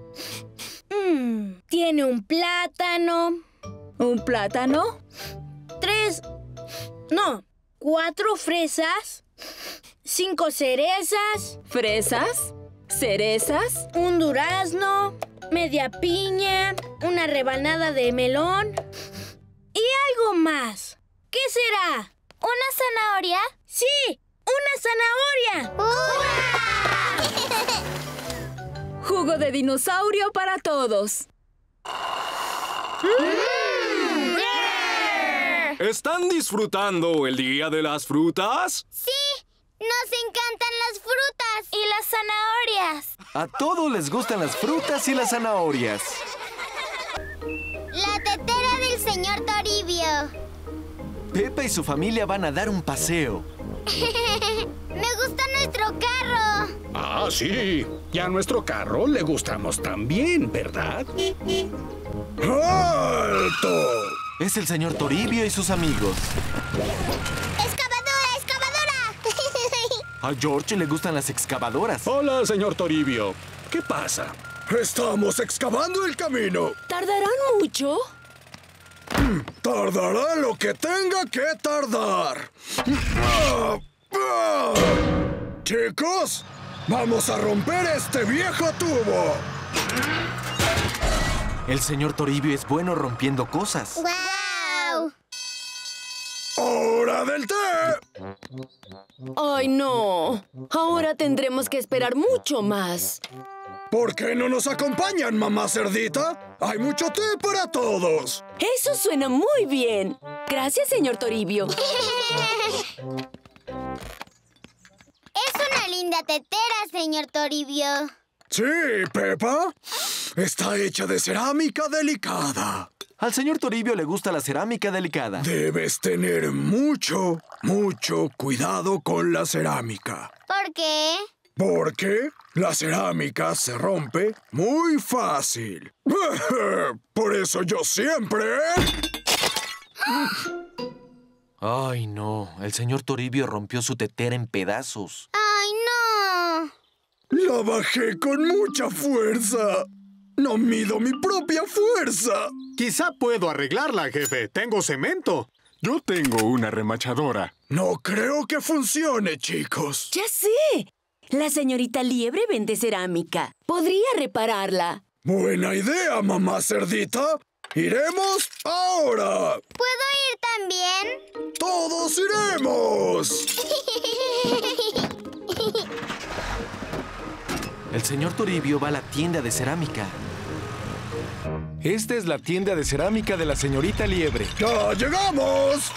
Mm, tiene un plátano. ¿Un plátano? Tres... No, cuatro fresas. cinco cerezas. ¿Fresas? ¿Cerezas? Un durazno, media piña, una rebanada de melón y algo más. ¿Qué será? ¿Una zanahoria? ¡Sí! ¡Una zanahoria! ¡Hurra! Jugo de dinosaurio para todos. Mm. Yeah. ¿Están disfrutando el Día de las Frutas? ¡Sí! ¡Nos encantan las frutas y las zanahorias! A todos les gustan las frutas y las zanahorias. La tetera del señor Toribio. Pepa y su familia van a dar un paseo. ¡Me gusta nuestro carro! Ah, sí. Y a nuestro carro le gustamos también, ¿verdad? ¡Alto! Es el señor Toribio y sus amigos. ¡Excavadora, excavadora! A George le gustan las excavadoras. Hola, señor Toribio. ¿Qué pasa? Estamos excavando el camino. ¿Tardarán mucho? Tardará lo que tenga que tardar. Chicos, vamos a romper este viejo tubo. El señor Toribio es bueno rompiendo cosas. ¡Guau! ¡Hora del té! ¡Ay, no! Ahora tendremos que esperar mucho más. ¿Por qué no nos acompañan, mamá cerdita? Hay mucho té para todos. Eso suena muy bien. Gracias, señor Toribio. Es una linda tetera, señor Toribio. Sí, Pepa. Está hecha de cerámica delicada. Al señor Toribio le gusta la cerámica delicada. Debes tener mucho, mucho cuidado con la cerámica. ¿Por qué? Porque la cerámica se rompe muy fácil. Por eso yo siempre... Ay, no. El señor Toribio rompió su tetera en pedazos. ¡Ay, no! La bajé con mucha fuerza. No mido mi propia fuerza. Quizá puedo arreglarla, jefe. Tengo cemento. Yo tengo una remachadora. No creo que funcione, chicos. ¡Ya sé! La señorita Liebre vende cerámica. Podría repararla. Buena idea, mamá cerdita. ¡Iremos ahora! ¿Puedo ir también? ¡Todos iremos! El señor Toribio va a la tienda de cerámica. Esta es la tienda de cerámica de la señorita Liebre. ¡Ya llegamos!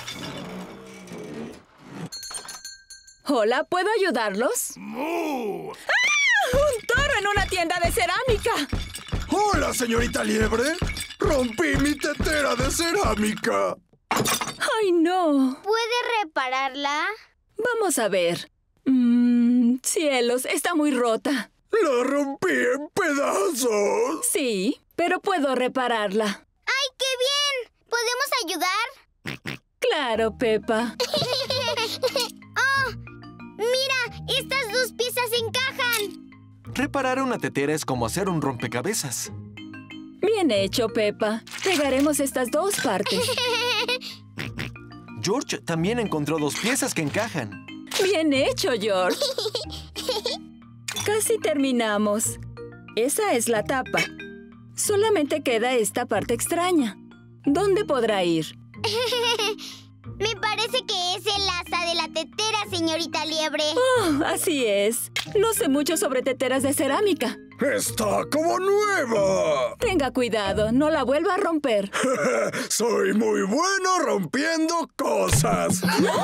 Hola, ¿puedo ayudarlos? ¡Mu! ¡Ah! ¡Un toro en una tienda de cerámica! ¡Hola, señorita Liebre! ¡Rompí mi tetera de cerámica! ¡Ay, no! ¿Puede repararla? Vamos a ver. Mm, cielos, está muy rota. ¡La rompí en pedazos! Sí, pero puedo repararla. ¡Ay, qué bien! ¿Podemos ayudar? Claro, Pepa. ¡Oh! ¡Mira! ¡Estas dos piezas encajan! Reparar una tetera es como hacer un rompecabezas. Bien hecho, Pepa. Pegaremos estas dos partes. George también encontró dos piezas que encajan. Bien hecho, George. Casi terminamos. Esa es la tapa. Solamente queda esta parte extraña. ¿Dónde podrá ir? Me parece que es el asa de la tetera, señorita Liebre. Oh, así es. No sé mucho sobre teteras de cerámica. ¡Está como nueva! Tenga cuidado, no la vuelva a romper. Soy muy bueno rompiendo cosas.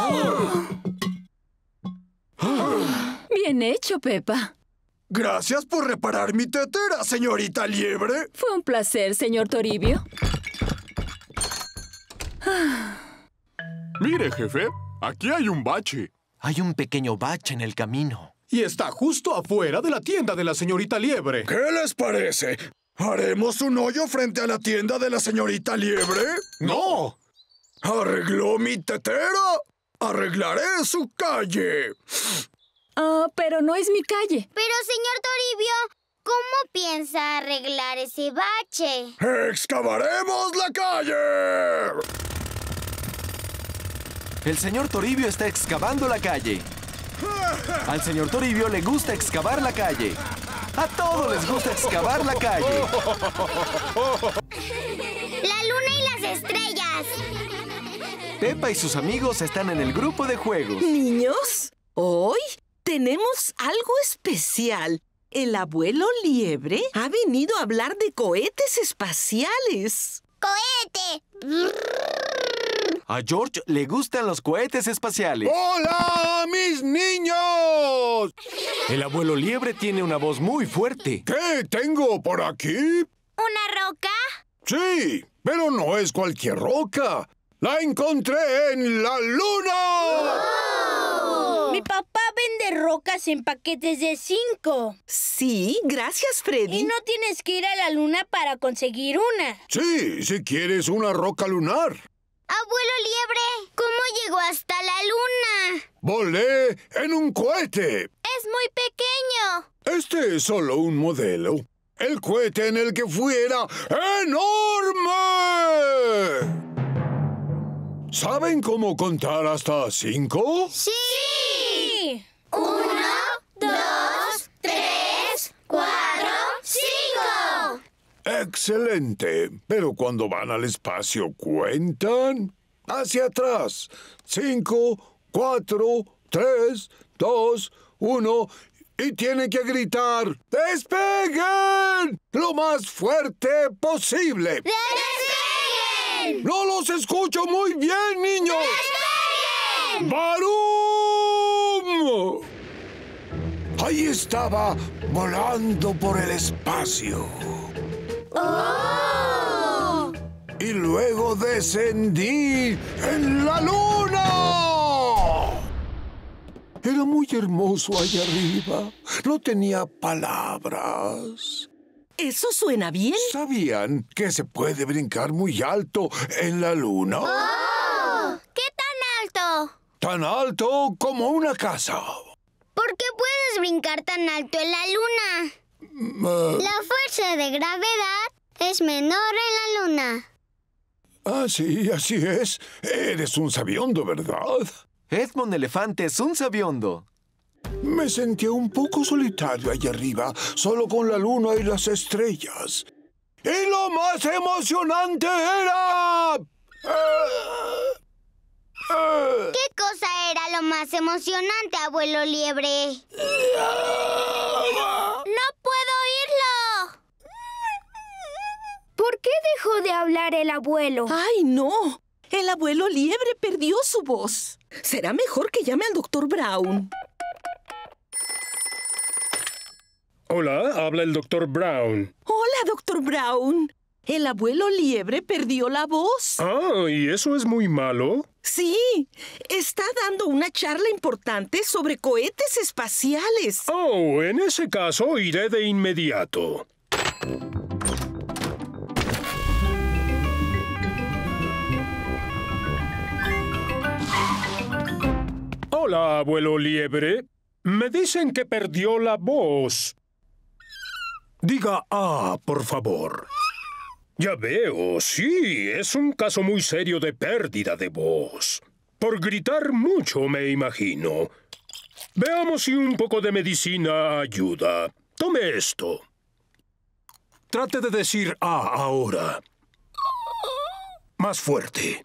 Bien hecho, Pepa. Gracias por reparar mi tetera, señorita Liebre. Fue un placer, señor Toribio. Mire, jefe, aquí hay un bache. Hay un pequeño bache en el camino. Y está justo afuera de la tienda de la señorita Liebre. ¿Qué les parece? ¿Haremos un hoyo frente a la tienda de la señorita Liebre? ¡No! ¿Arregló mi tetera? Arreglaré su calle. Ah, uh, pero no es mi calle. Pero, señor Toribio, ¿cómo piensa arreglar ese bache? ¡Excavaremos la calle! El señor Toribio está excavando la calle. Al señor Toribio le gusta excavar la calle. A todos les gusta excavar la calle. La luna y las estrellas. Peppa y sus amigos están en el grupo de juegos. Niños, hoy tenemos algo especial. El abuelo Liebre ha venido a hablar de cohetes espaciales. ¡Cohete! A George le gustan los cohetes espaciales. ¡Hola, mis niños! El abuelo Liebre tiene una voz muy fuerte. ¿Qué tengo por aquí? ¿Una roca? Sí, pero no es cualquier roca. ¡La encontré en la luna! ¡Oh! Mi papá vende rocas en paquetes de cinco. Sí, gracias, Freddy. Y no tienes que ir a la luna para conseguir una. Sí, si quieres una roca lunar. Abuelo Liebre, ¿cómo llegó hasta la luna? Volé en un cohete. Es muy pequeño. Este es solo un modelo. El cohete en el que fui era enorme. ¿Saben cómo contar hasta cinco? ¡Sí! ¡Sí! Uno, dos, tres, cuatro, cinco. Excelente. Pero cuando van al espacio, ¿cuentan? Hacia atrás. Cinco, cuatro, tres, dos, uno... Y tienen que gritar, ¡despeguen! Lo más fuerte posible. ¡Despeguen! ¡No los escucho muy bien, niños! ¡Despeguen! ¡Barum! Ahí estaba, volando por el espacio. ¡Oh! Y luego descendí en la luna. Era muy hermoso allá arriba. No tenía palabras. ¿Eso suena bien? ¿Sabían que se puede brincar muy alto en la luna? ¡Oh! ¿Qué tan alto? Tan alto como una casa. ¿Por qué puedes brincar tan alto en la luna? Uh, La fuerza de gravedad es menor en la luna. Ah, sí, así es. Eres un sabiondo, ¿verdad? Edmond Elefante es un sabiondo. Me sentía un poco solitario allá arriba, solo con la luna y las estrellas. ¡Y lo más emocionante era! ¿Qué cosa era lo más emocionante, abuelo Liebre? ¡No puedo oírlo! ¿Por qué dejó de hablar el abuelo? ¡Ay, no! El abuelo Liebre perdió su voz. Será mejor que llame al doctor Brown. Hola, habla el doctor Brown. Hola, doctor Brown. El abuelo Liebre perdió la voz. Ah, ¿y eso es muy malo? Sí, está dando una charla importante sobre cohetes espaciales. Oh, en ese caso iré de inmediato. Hola, abuelo Liebre. Me dicen que perdió la voz. Diga ah, por favor. Ya veo, sí, es un caso muy serio de pérdida de voz. Por gritar mucho, me imagino. Veamos si un poco de medicina ayuda. Tome esto. Trate de decir ah ahora. Más fuerte.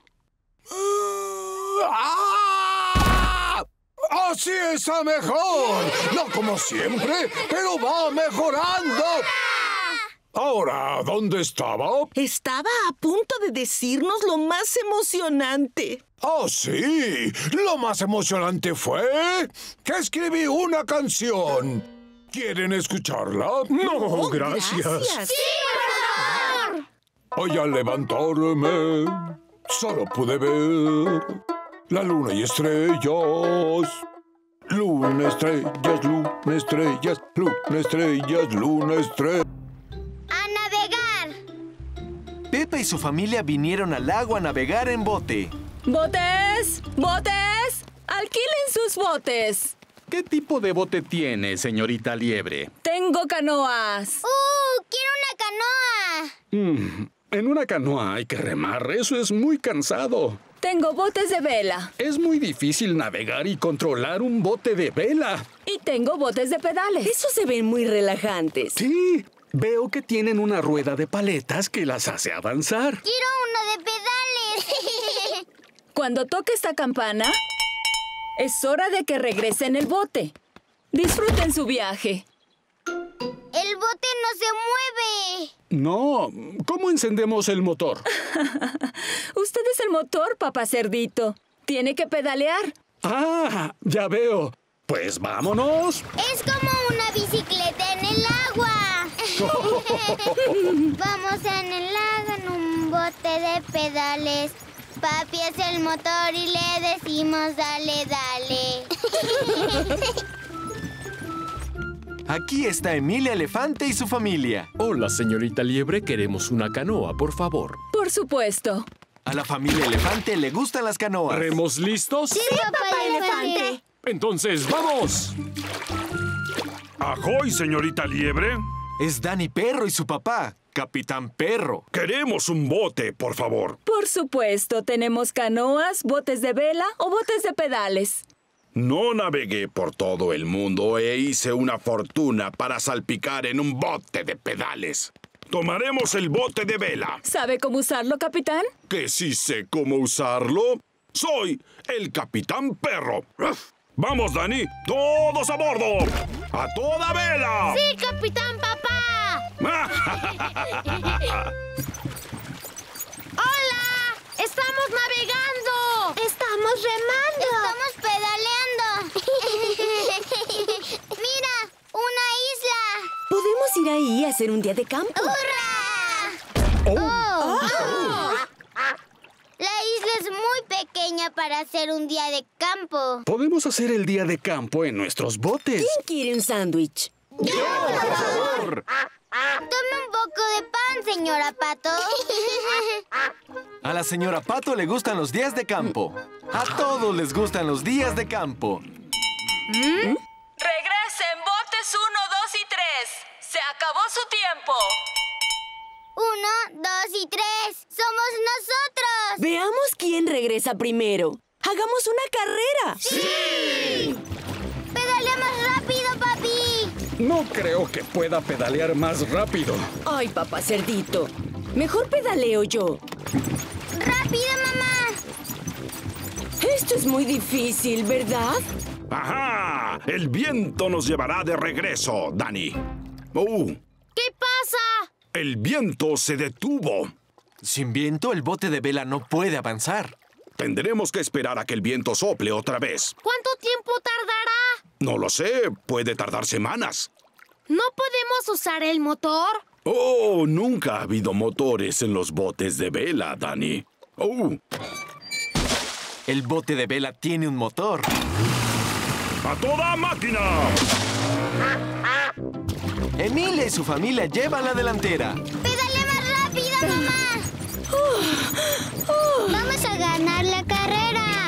¡Así está mejor! No como siempre, pero va mejorando. Ahora, ¿dónde estaba? Estaba a punto de decirnos lo más emocionante. ¡Oh, sí! Lo más emocionante fue que escribí una canción. ¿Quieren escucharla? No, oh, gracias. gracias. ¡Sí, por favor! Hoy al levantarme, solo pude ver la luna y estrellas. Luna, estrellas, luna, estrellas, luna, estrellas, luna, estrellas. ¡A navegar! Peppa y su familia vinieron al lago a navegar en bote. ¡Botes! ¡Botes! ¡Alquilen sus botes! ¿Qué tipo de bote tiene, señorita Liebre? Tengo canoas. ¡Uh! ¡Quiero una canoa! Mm, en una canoa hay que remar. Eso es muy cansado. Tengo botes de vela. Es muy difícil navegar y controlar un bote de vela. Y tengo botes de pedales. Esos se ven muy relajantes. Sí, veo que tienen una rueda de paletas que las hace avanzar. ¡Quiero uno de pedales! Cuando toque esta campana, es hora de que regresen el bote. Disfruten su viaje. ¡El bote no se mueve! No, ¿cómo encendemos el motor? Usted es el motor, papá cerdito. Tiene que pedalear. Ah, ya veo. Pues vámonos. Es como una bicicleta en el agua. Vamos en el lago en un bote de pedales. Papi es el motor y le decimos dale, dale. Aquí está Emilia Elefante y su familia. Hola, señorita Liebre, queremos una canoa, por favor. Por supuesto. A la familia Elefante le gustan las canoas. ¿Remos listos? Sí, papá Elefante. Entonces, ¡vamos! ¡Ajoy, señorita Liebre! Es Dani Perro y su papá, Capitán Perro. Queremos un bote, por favor. Por supuesto, tenemos canoas, botes de vela o botes de pedales. No navegué por todo el mundo e hice una fortuna para salpicar en un bote de pedales. Tomaremos el bote de vela. ¿Sabe cómo usarlo, capitán? ¿Que sí sé cómo usarlo? Soy el Capitán Perro. ¡Vamos, Dani! ¡Todos a bordo! ¡A toda vela! ¡Sí, capitán papá! ¡Hola! ¡Estamos navegando! ¡Estamos remando! ¡Estamos pedaleando! ¡Mira! ¡Una isla! ¿Podemos ir ahí a hacer un día de campo? ¡Hurra! Oh. Oh. Oh. La isla es muy pequeña para hacer un día de campo. Podemos hacer el día de campo en nuestros botes. ¿Quién quiere un sándwich? ¡Yo, por favor! Tome un poco de pan, señora Pato. A la señora Pato le gustan los días de campo. A todos les gustan los días de campo. ¿Mm? Regresen, botes uno, dos y tres. Se acabó su tiempo. Uno, dos y tres. ¡Somos nosotros! Veamos quién regresa primero. ¡Hagamos una carrera! ¡Sí! ¡Pedaleamos rápido, papi! No creo que pueda pedalear más rápido. Ay, papá cerdito. Mejor pedaleo yo. ¡Rápido, mamá! Esto es muy difícil, ¿verdad? ¡Ajá! El viento nos llevará de regreso, Dani. Uh, ¿Qué pasa? El viento se detuvo. Sin viento, el bote de vela no puede avanzar. Tendremos que esperar a que el viento sople otra vez. ¿Cuánto tiempo tardará? No lo sé. Puede tardar semanas. ¿No podemos usar el motor? Oh, nunca ha habido motores en los botes de vela, Dani. Oh. El bote de vela tiene un motor. ¡A toda máquina! Emilia y su familia llevan la delantera. ¡Pedale más rápido, mamá! Uh, uh. ¡Vamos a ganar la carrera!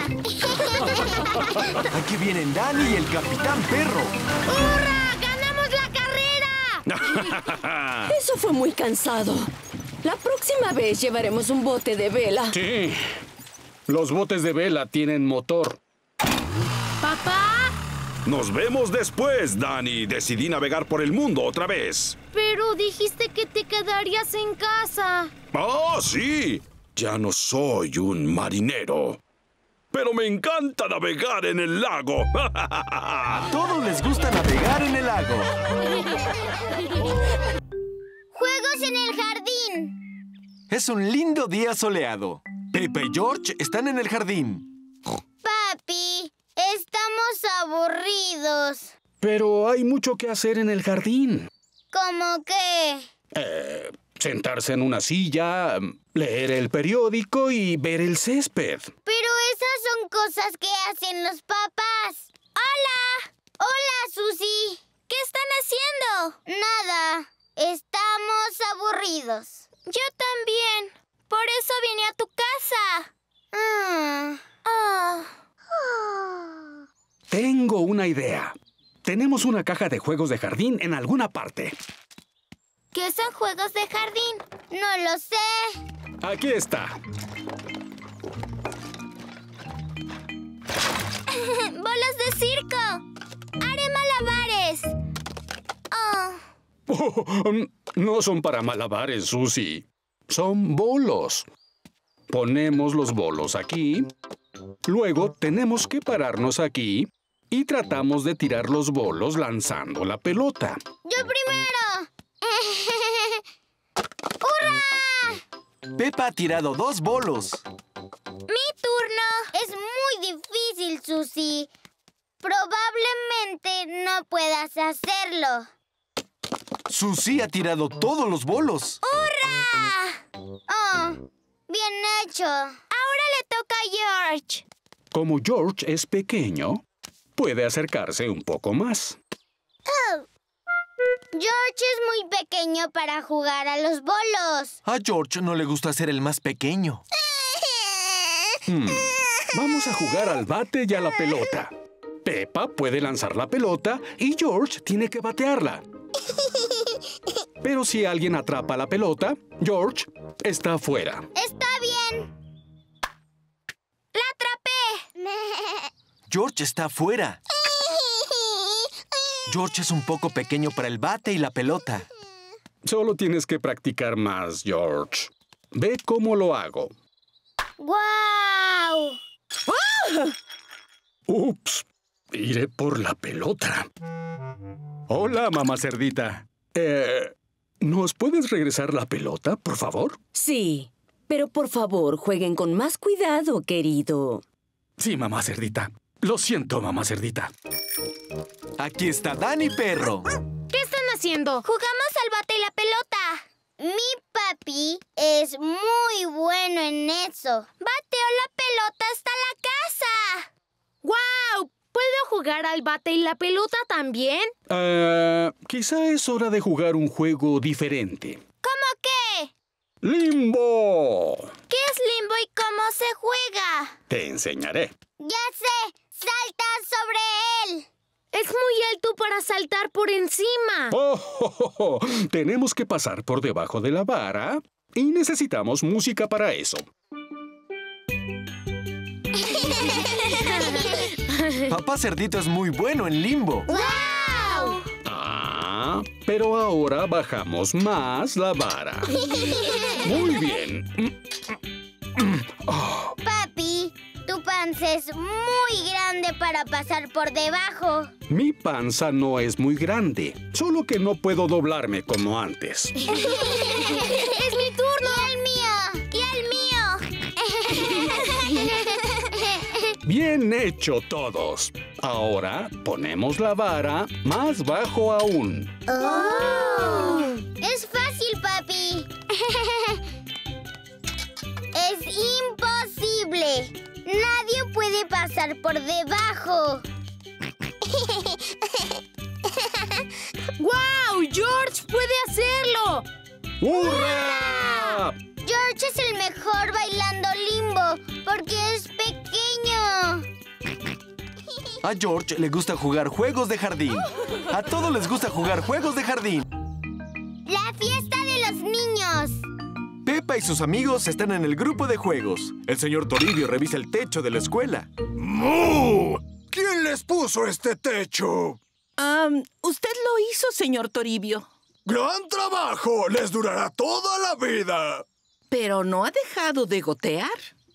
Aquí vienen Dani y el Capitán Perro. ¡Hurra! ¡Ganamos la carrera! Eso fue muy cansado. La próxima vez llevaremos un bote de vela. Sí. Los botes de vela tienen motor. ¿Papá? Nos vemos después, Dani. Decidí navegar por el mundo otra vez. Pero dijiste que te quedarías en casa. ¡Oh, sí! Ya no soy un marinero. Pero me encanta navegar en el lago. A todos les gusta navegar en el lago. ¡Juegos en el jardín! Es un lindo día soleado. Pepa y George están en el jardín. Papi, estamos aburridos. Pero hay mucho que hacer en el jardín. ¿Cómo qué? Eh, sentarse en una silla, leer el periódico y ver el césped. Pero esas son cosas que hacen los papás. ¡Hola! ¡Hola, Susie! ¿Qué están haciendo? Nada. Estamos aburridos. Yo también. Por eso vine a tu casa. Ah. Ah. Oh. Tengo una idea. Tenemos una caja de juegos de jardín en alguna parte. ¿Qué son juegos de jardín? No lo sé. Aquí está. circo! ¡Haré malabares! Oh. Oh, no son para malabares, Susie. Son bolos. Ponemos los bolos aquí. Luego tenemos que pararnos aquí y tratamos de tirar los bolos lanzando la pelota. ¡Yo primero! ¡Hurra! Peppa ha tirado dos bolos. ¡Mi turno! Es muy difícil, Susie. Probablemente no puedas hacerlo. Susie ha tirado todos los bolos. ¡Hurra! Oh, bien hecho. Ahora le toca a George. Como George es pequeño, puede acercarse un poco más. Oh. George es muy pequeño para jugar a los bolos. A George no le gusta ser el más pequeño. Hmm. Vamos a jugar al bate y a la pelota. Peppa puede lanzar la pelota y George tiene que batearla. Pero si alguien atrapa la pelota, George está afuera. Está bien. ¡La atrapé! George está afuera. George es un poco pequeño para el bate y la pelota. Solo tienes que practicar más, George. Ve cómo lo hago. ¡Guau! ¡Ah! ¡Ups! Iré por la pelota. Hola, mamá cerdita. Eh, ¿Nos puedes regresar la pelota, por favor? Sí, pero por favor, jueguen con más cuidado, querido. Sí, mamá cerdita. Lo siento, mamá cerdita. Aquí está Dani Perro. ¿Qué están haciendo? Jugamos al bate y la pelota. Mi papi es muy bueno en eso. Bateó la pelota hasta la casa. ¡Guau! ¿Puedo jugar al bate y la pelota también? Uh, quizá es hora de jugar un juego diferente. ¿Cómo qué? ¡Limbo! ¿Qué es limbo y cómo se juega? Te enseñaré. ¡Ya sé! ¡Salta sobre él! Es muy alto para saltar por encima. Oh, oh, oh, oh. Tenemos que pasar por debajo de la vara y necesitamos música para eso. Papá Cerdito es muy bueno en limbo. ¡Wow! Ah, pero ahora bajamos más la vara. Muy bien. Oh. Papi, tu panza es muy grande para pasar por debajo. Mi panza no es muy grande, solo que no puedo doblarme como antes. ¡Es mi turno! ¡Y el mío! ¡Y el mío! Bien hecho todos. Ahora ponemos la vara más bajo aún. ¡Oh! Es fácil, papi. Es imposible. Nadie puede pasar por debajo. ¡Guau! ¡George puede hacerlo! ¡Hurra! George es el mejor bailando limbo porque es pequeño. A George le gusta jugar juegos de jardín. A todos les gusta jugar juegos de jardín. ¡La fiesta de los niños! Peppa y sus amigos están en el grupo de juegos. El señor Toribio revisa el techo de la escuela. ¡Mu! ¿Quién les puso este techo? Um, usted lo hizo, señor Toribio. ¡Gran trabajo! ¡Les durará toda la vida! Pero no ha dejado de gotear.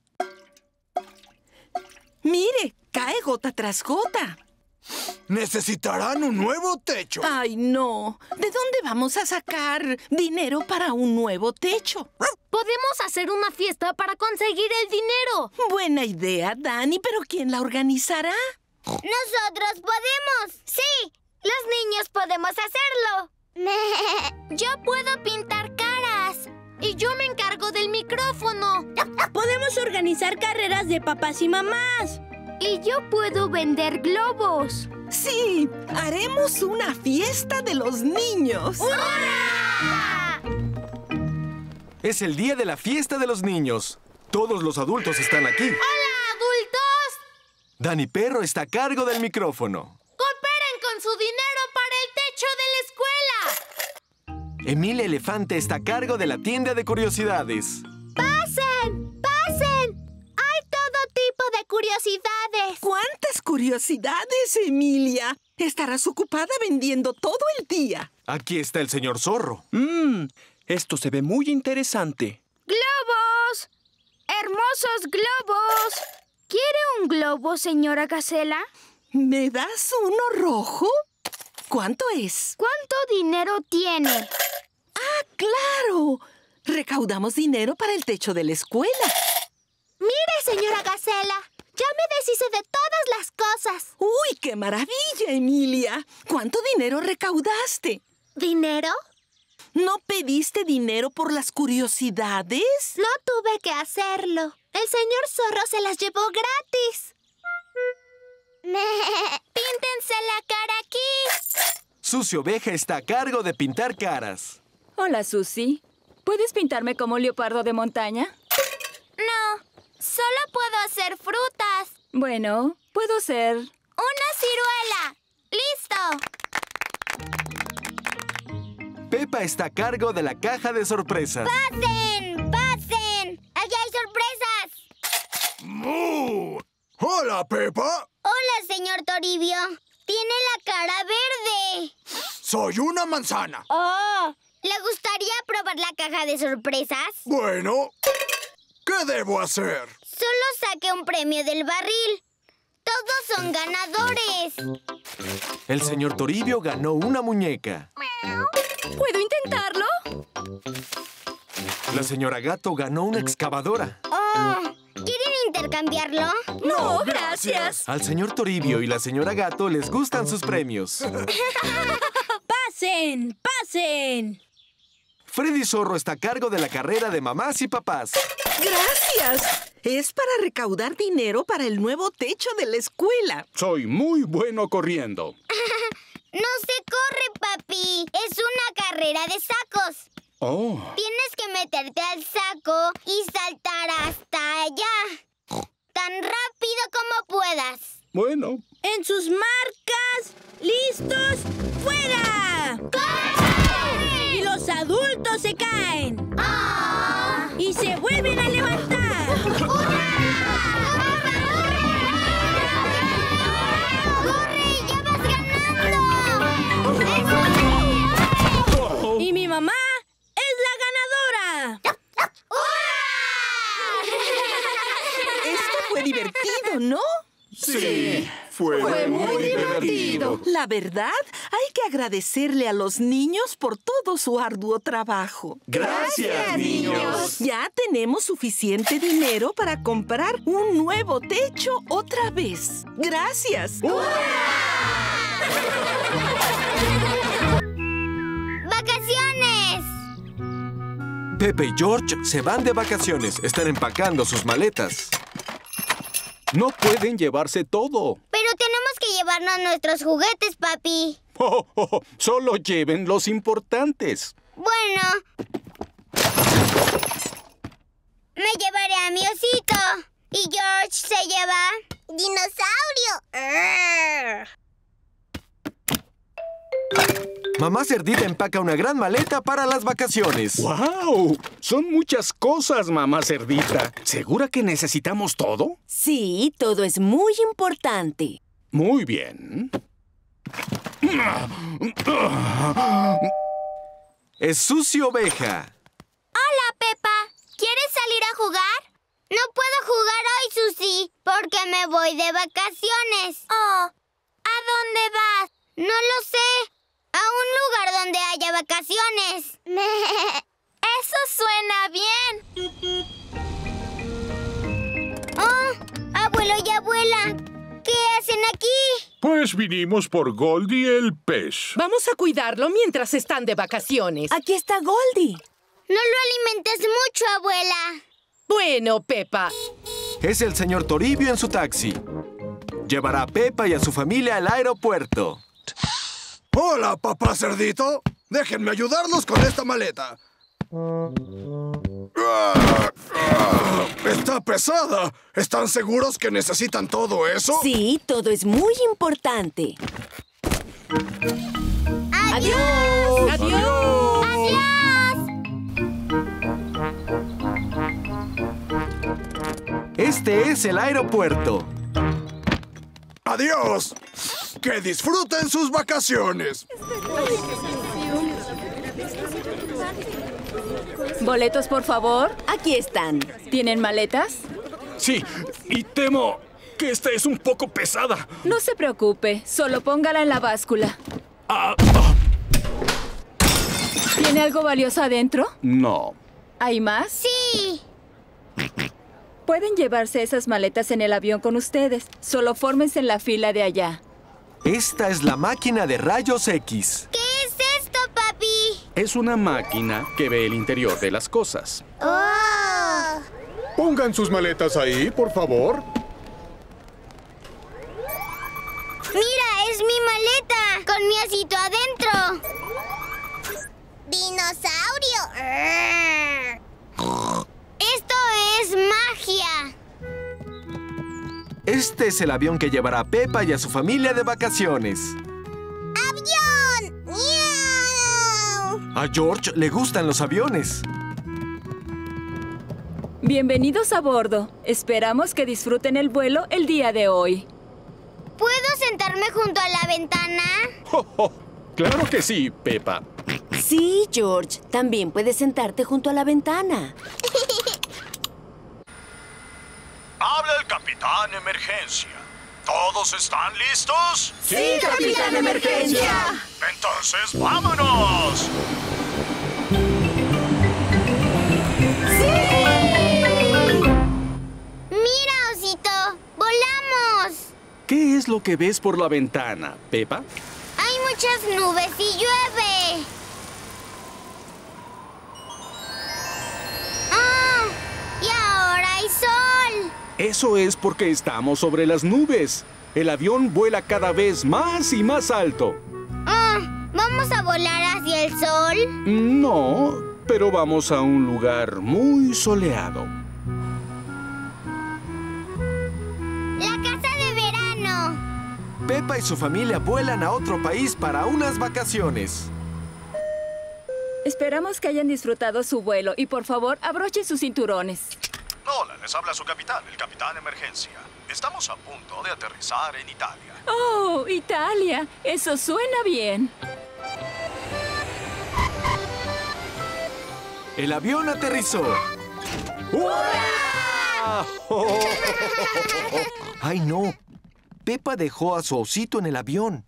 Mire, cae gota tras gota. Necesitarán un nuevo techo. Ay, no. ¿De dónde vamos a sacar dinero para un nuevo techo? Podemos hacer una fiesta para conseguir el dinero. Buena idea, Dani, pero ¿quién la organizará? ¡Nosotros podemos! ¡Sí! ¡Los niños podemos hacerlo! Yo puedo pintar caras. Y yo me encargo del micrófono. Podemos organizar carreras de papás y mamás. Y yo puedo vender globos. Sí, haremos una fiesta de los niños. ¡Hurra! Es el día de la fiesta de los niños. Todos los adultos están aquí. ¡Hola, adultos! Dani Perro está a cargo del micrófono. ¡Cooperen con su dinero para el techo de la escuela! Emilia Elefante está a cargo de la tienda de curiosidades. ¡Pasen! ¡Pasen! Hay todo tipo de curiosidades. ¡Cuántas curiosidades, Emilia! Estarás ocupada vendiendo todo el día. Aquí está el señor Zorro. Mmm, esto se ve muy interesante. ¡Globos! ¡Hermosos globos! ¿Quiere un globo, señora Gacela? ¿Me das uno rojo? ¿Cuánto es? ¿Cuánto dinero tiene? ¡Ah, claro! Recaudamos dinero para el techo de la escuela. Mire, señora Gacela, ya me deshice de todas las cosas. ¡Uy, qué maravilla, Emilia! ¿Cuánto dinero recaudaste? ¿Dinero? ¿No pediste dinero por las curiosidades? No tuve que hacerlo. El señor Zorro se las llevó gratis. ¡Píntense la cara aquí! Susi Oveja está a cargo de pintar caras. Hola, Susi. ¿Puedes pintarme como un leopardo de montaña? No, solo puedo hacer frutas. Bueno, puedo ser... ¡Una ciruela! ¡Listo! Peppa está a cargo de la caja de sorpresas. ¡Pasen! ¡Pasen! ¡Allá hay sorpresas! ¡Mu! ¡Hola, Peppa! Hola, señor Toribio. Tiene la cara verde. Soy una manzana. ¡Oh! ¿Le gustaría probar la caja de sorpresas? Bueno, ¿qué debo hacer? Solo saque un premio del barril. Todos son ganadores. El señor Toribio ganó una muñeca. ¿Puedo intentarlo? La señora Gato ganó una excavadora. Oh, ¿quieren intercambiarlo? No, gracias. Al señor Toribio y la señora Gato les gustan sus premios. ¡Pasen! ¡Pasen! Freddy Zorro está a cargo de la carrera de mamás y papás. ¡Gracias! Es para recaudar dinero para el nuevo techo de la escuela. Soy muy bueno corriendo. No se corre, papi. Es una carrera de sacos. Oh. Tienes que meterte al saco y saltar hasta allá. Tan rápido como puedas. Bueno. En sus marcas, listos, ¡fuera! ¡Corre! Y los adultos se caen. ¡Oh! Y se vuelven a levantar. ¡Hurra! ¡Corre! ¡Ya vas ganando! ¡Eso! Y mi mamá es la ganadora. Esto fue divertido, ¿no? Sí, fue, fue muy divertido. La verdad, hay que agradecerle a los niños por todo su arduo trabajo. Gracias, niños. Ya tenemos suficiente dinero para comprar un nuevo techo otra vez. ¡Gracias! ¡Vacaciones! Pepe y George se van de vacaciones. Están empacando sus maletas. No pueden llevarse todo. Pero tenemos que llevarnos nuestros juguetes, papi. Oh, oh, oh, solo lleven los importantes. Bueno. Me llevaré a mi osito. Y George se lleva... ¡dinosaurio! Mamá Cerdita empaca una gran maleta para las vacaciones. ¡Wow! Son muchas cosas, mamá Cerdita. ¿Segura que necesitamos todo? Sí, todo es muy importante. Muy bien. Es Susi Oveja. Hola, Peppa. ¿Quieres salir a jugar? No puedo jugar hoy, Susi, porque me voy de vacaciones. Oh, ¿a dónde vas? No lo sé. A un lugar donde haya vacaciones. Eso suena bien. Oh, abuelo y abuela, ¿qué hacen aquí? Pues vinimos por Goldie el pez. Vamos a cuidarlo mientras están de vacaciones. Aquí está Goldie. No lo alimentes mucho, abuela. Bueno, Peppa. Es el señor Toribio en su taxi. Llevará a Peppa y a su familia al aeropuerto. Hola, papá Cerdito. Déjenme ayudarlos con esta maleta. Está pesada. ¿Están seguros que necesitan todo eso? Sí, todo es muy importante. ¡Adiós! ¡Adiós! ¡Adiós! Este es el aeropuerto. ¡Adiós! ¡Que disfruten sus vacaciones! ¿Boletos, por favor? Aquí están. ¿Tienen maletas? Sí, y temo que esta es un poco pesada. No se preocupe, solo póngala en la báscula. Ah, ah. ¿Tiene algo valioso adentro? No. ¿Hay más? ¡Sí! Pueden llevarse esas maletas en el avión con ustedes. Solo fórmense en la fila de allá. Esta es la máquina de rayos X. ¿Qué es esto, papi? Es una máquina que ve el interior de las cosas. ¡Oh! Pongan sus maletas ahí, por favor. ¡Mira, es mi maleta! ¡Con mi osito adentro! ¡Dinosaurio! ¡Esto es magia! Este es el avión que llevará a Peppa y a su familia de vacaciones. ¡Avión! ¡Miau! A George le gustan los aviones. Bienvenidos a bordo. Esperamos que disfruten el vuelo el día de hoy. ¿Puedo sentarme junto a la ventana? Oh, oh. Claro que sí, Peppa. Sí, George. También puedes sentarte junto a la ventana. Habla el Capitán Emergencia. ¿Todos están listos? ¡Sí, Capitán Emergencia! Entonces, ¡vámonos! ¡Mira, osito! ¡Volamos! ¿Qué es lo que ves por la ventana, Peppa? Hay muchas nubes y llueve. ¡Ah! ¡Y ahora hay sol! Eso es porque estamos sobre las nubes. El avión vuela cada vez más y más alto. Ah, ¿vamos a volar hacia el sol? No, pero vamos a un lugar muy soleado. ¡La casa de verano! Peppa y su familia vuelan a otro país para unas vacaciones. Esperamos que hayan disfrutado su vuelo y por favor abrochen sus cinturones. Hola, les habla su capitán, el Capitán Emergencia. Estamos a punto de aterrizar en Italia. ¡Oh, Italia! Eso suena bien. El avión aterrizó. ¡Hurra! ¡Ay, no! Peppa dejó a su osito en el avión.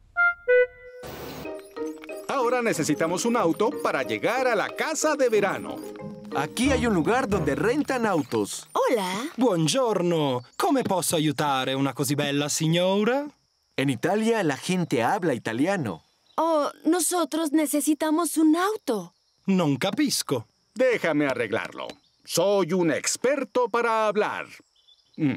Ahora necesitamos un auto para llegar a la casa de verano. Aquí hay un lugar donde rentan autos. Hola. Buongiorno. Come posso aiutare una così bella signora? En Italia la gente habla italiano. Oh, nosotros necesitamos un auto. Non capisco. Déjame arreglarlo. Soy un experto para hablar. Mm.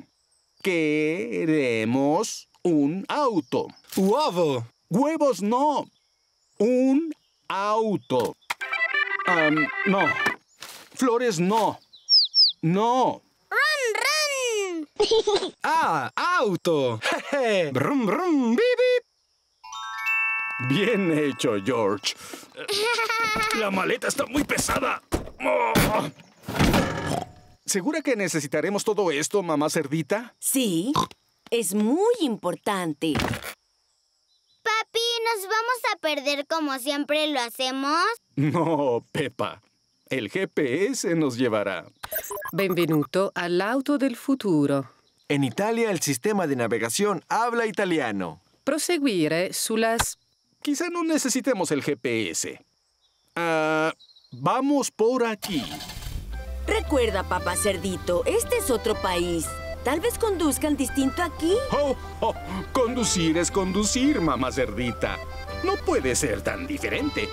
Queremos un auto. Uovo. Huevos no. Un auto. Um, no. Flores no. No. ¡Run, run! Ah, auto. Jeje. Brum, brum, bip, bip. Bien hecho, George. La maleta está muy pesada. Oh. ¿Segura que necesitaremos todo esto, mamá cerdita? Sí, es muy importante. Papi, ¿nos vamos a perder como siempre lo hacemos? No, Peppa. El G P S nos llevará. Benvenuto all'auto del futuro. En Italia el sistema de navegación habla italiano. Proseguire sulas... Quizá no necesitemos el G P S. Ah, vamos por aquí. Recuerda, papá cerdito, este es otro país. Tal vez conduzcan distinto aquí. Oh, oh, conducir es conducir, mamá cerdita. No puede ser tan diferente.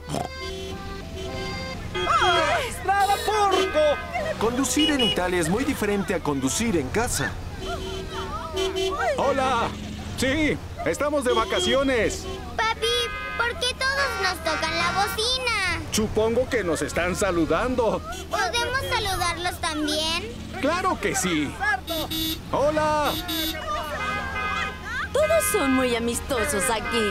¡Ah! ¡Estrada porco! Conducir en Italia es muy diferente a conducir en casa. ¡Hola! Sí, estamos de vacaciones. Papi, ¿por qué todos nos tocan la bocina? Supongo que nos están saludando. ¿Podemos saludarlos también? ¡Claro que sí! ¡Hola! Todos son muy amistosos aquí.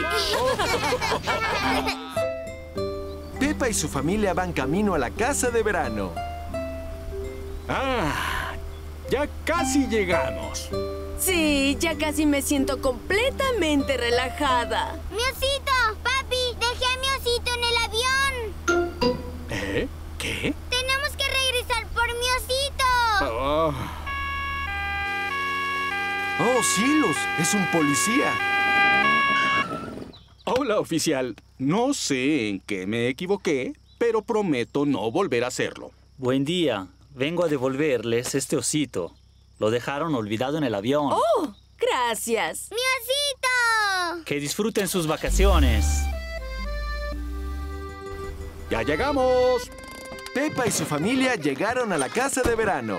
Peppa y su familia van camino a la casa de verano. ¡Ah! Ya casi llegamos. Sí, ya casi me siento completamente relajada. ¡Mi osito! ¡Papi! ¡Dejé a mi osito en el avión! ¿Eh? ¿Qué? ¡Tenemos que regresar por mi osito! Oh. ¡Oh, cielos! ¡Es un policía! Hola, oficial. No sé en qué me equivoqué, pero prometo no volver a hacerlo. Buen día. Vengo a devolverles este osito. Lo dejaron olvidado en el avión. ¡Oh! ¡Gracias! ¡Mi osito! Que disfruten sus vacaciones. ¡Ya llegamos! Pepa y su familia llegaron a la casa de verano.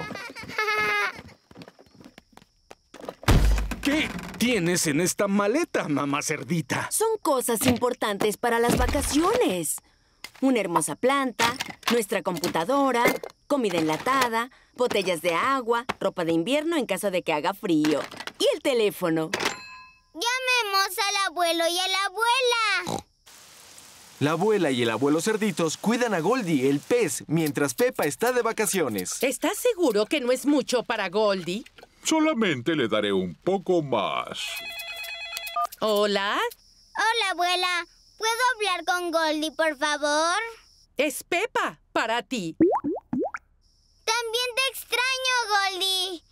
¿Qué tienes en esta maleta, mamá cerdita? Son cosas importantes para las vacaciones. Una hermosa planta, nuestra computadora, comida enlatada, botellas de agua, ropa de invierno en caso de que haga frío. Y el teléfono. Llamemos al abuelo y a la abuela. La abuela y el abuelo cerditos cuidan a Goldie, el pez, mientras Pepa está de vacaciones. ¿Estás seguro que no es mucho para Goldie? Solamente le daré un poco más. ¿Hola? Hola, abuela. ¿Puedo hablar con Goldie, por favor? Es Pepa, para ti. También te extraño, Goldie.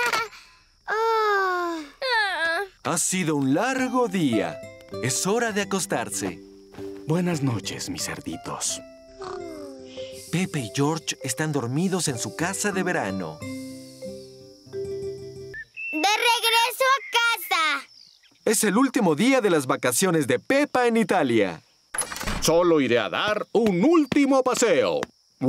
Oh. Ha sido un largo día. Es hora de acostarse. Buenas noches, mis cerditos. Pepe y George están dormidos en su casa de verano. ¡De regreso a casa! Es el último día de las vacaciones de Pepa en Italia. Solo iré a dar un último paseo. ¡Wow!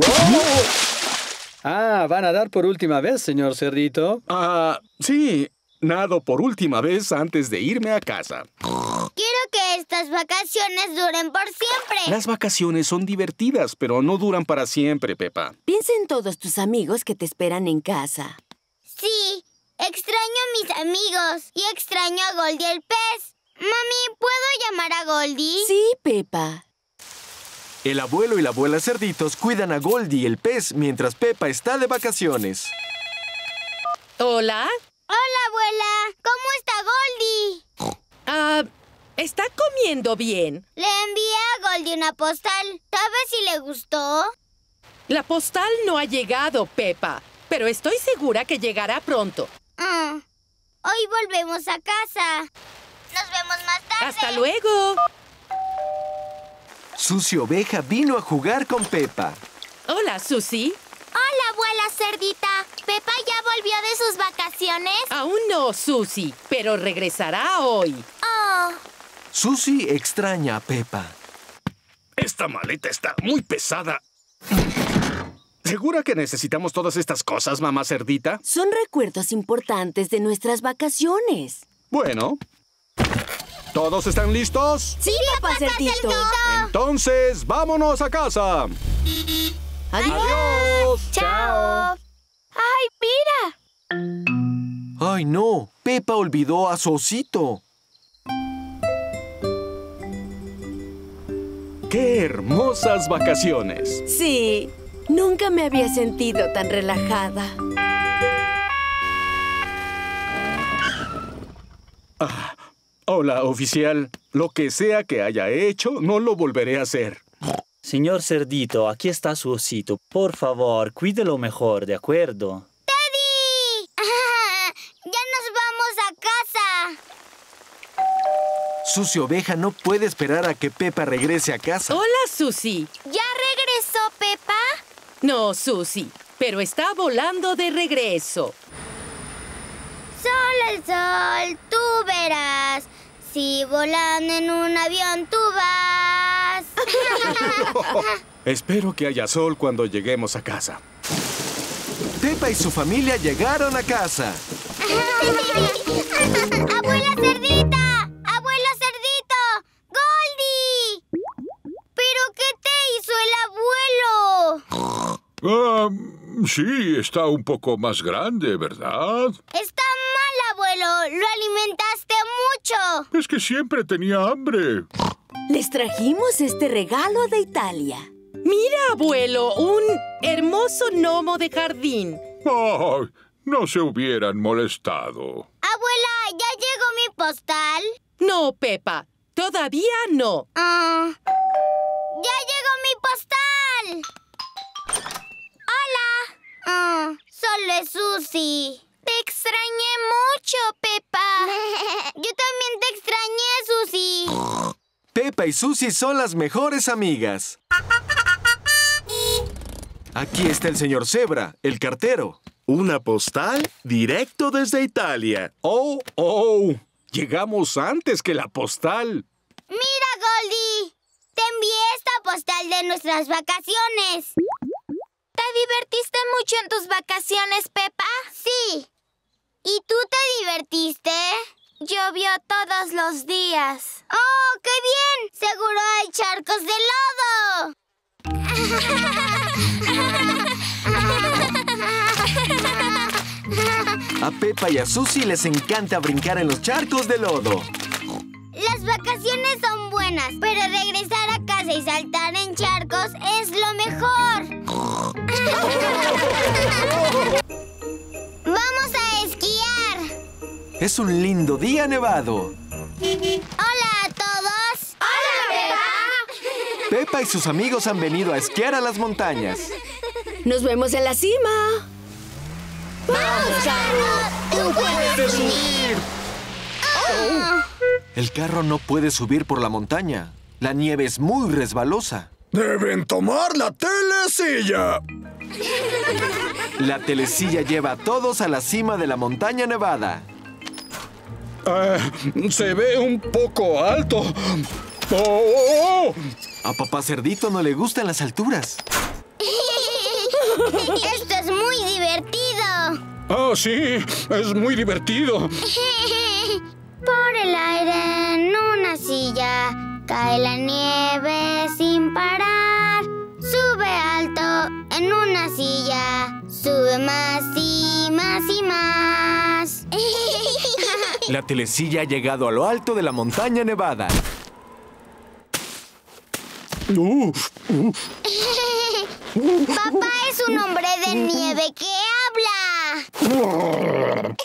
Ah, ¿van a dar por última vez, señor Cerdito? Ah, sí. Nado por última vez antes de irme a casa. Quiero que estas vacaciones duren por siempre. Las vacaciones son divertidas, pero no duran para siempre, Pepa. Piensa en todos tus amigos que te esperan en casa. Sí, extraño a mis amigos y extraño a Goldie el pez. Mami, ¿puedo llamar a Goldie? Sí, Pepa. El abuelo y la abuela cerditos cuidan a Goldie el pez mientras Pepa está de vacaciones. ¿Hola? Hola, abuela. ¿Cómo está Goldie? Ah, ¿está comiendo bien? Le envié a Goldie una postal. ¿Sabes si le gustó? La postal no ha llegado, Pepa, pero estoy segura que llegará pronto. Mm. Hoy volvemos a casa. Nos vemos más tarde. ¡Hasta luego! Susi Oveja vino a jugar con Pepa. Hola, Susi. Hola, abuela cerdita. ¿Pepa ya volvió de sus vacaciones? Aún no, Susi, pero regresará hoy. Oh. Susi extraña a Pepa. Esta maleta está muy pesada. ¿Segura que necesitamos todas estas cosas, mamá cerdita? Son recuerdos importantes de nuestras vacaciones. Bueno. ¿Todos están listos? Sí, papá cerdito. Entonces, vámonos a casa. Adiós. Adiós. Chao. ¡Ay, mira! ¡Ay, no! Pepa olvidó a su osito. ¡Qué hermosas vacaciones! Sí, nunca me había sentido tan relajada. Ah, hola, oficial. Lo que sea que haya hecho, no lo volveré a hacer. Señor Cerdito, aquí está su osito. Por favor, cuídelo mejor, ¿de acuerdo? ¡Teddy! ¡Ya nos vamos a casa! Susi Oveja no puede esperar a que Pepa regrese a casa. Hola, Susi. ¿Ya regresó Pepa? No, Susi, pero está volando de regreso. Sol al sol, tú verás. Si volando en un avión tú vas. Espero que haya sol cuando lleguemos a casa. Pepa y su familia llegaron a casa. ¡Abuela cerdita! ¡Abuelo cerdito! ¡Goldie! ¿Pero qué te hizo el abuelo? Ah, sí, está un poco más grande, ¿verdad? Está mal, abuelo. Lo alimentaste mucho. Es que siempre tenía hambre. Les trajimos este regalo de Italia. Mira, abuelo, un hermoso gnomo de jardín. Oh, no se hubieran molestado. Abuela, ¿ya llegó mi postal? No, Peppa. Todavía no. Ah, ¡ya llegó mi postal! ¡Hola! Ah, solo es Susie. Te extrañé mucho, Peppa. Yo también te extrañé, Susie. Peppa y Susie son las mejores amigas. Aquí está el señor Zebra, el cartero. Una postal directo desde Italia. ¡Oh, oh! Llegamos antes que la postal. ¡Mira, Goldie! Te envié esta postal de nuestras vacaciones. ¿Te divertiste mucho en tus vacaciones, Peppa? Sí. ¿Y tú te divertiste? Llovió todos los días. ¡Oh, qué bien! Seguro hay charcos de lodo. A Peppa y a Susie les encanta brincar en los charcos de lodo. Las vacaciones son buenas, pero regresar a casa y saltar en charcos es lo mejor. ¡Vamos a esquiar! Es un lindo día nevado. ¡Hola a todos! ¡Hola, Peppa! Peppa y sus amigos han venido a esquiar a las montañas. ¡Nos vemos en la cima! ¡Vamos, carro! ¡Tú puedes subir! Oh. El carro no puede subir por la montaña. La nieve es muy resbalosa. ¡Deben tomar la telesilla! La telesilla lleva a todos a la cima de la montaña nevada. Uh, se ve un poco alto. Oh, oh, oh. A Papá Cerdito no le gustan las alturas. ¡Esto es muy divertido! ¡Ah, sí! ¡Es muy divertido! Por el aire en una silla cae la nieve sin parar. Sube alto en una silla, sube más y más y más. La telesilla ha llegado a lo alto de la montaña nevada. Uh, uh. Papá es un hombre de nieve que habla.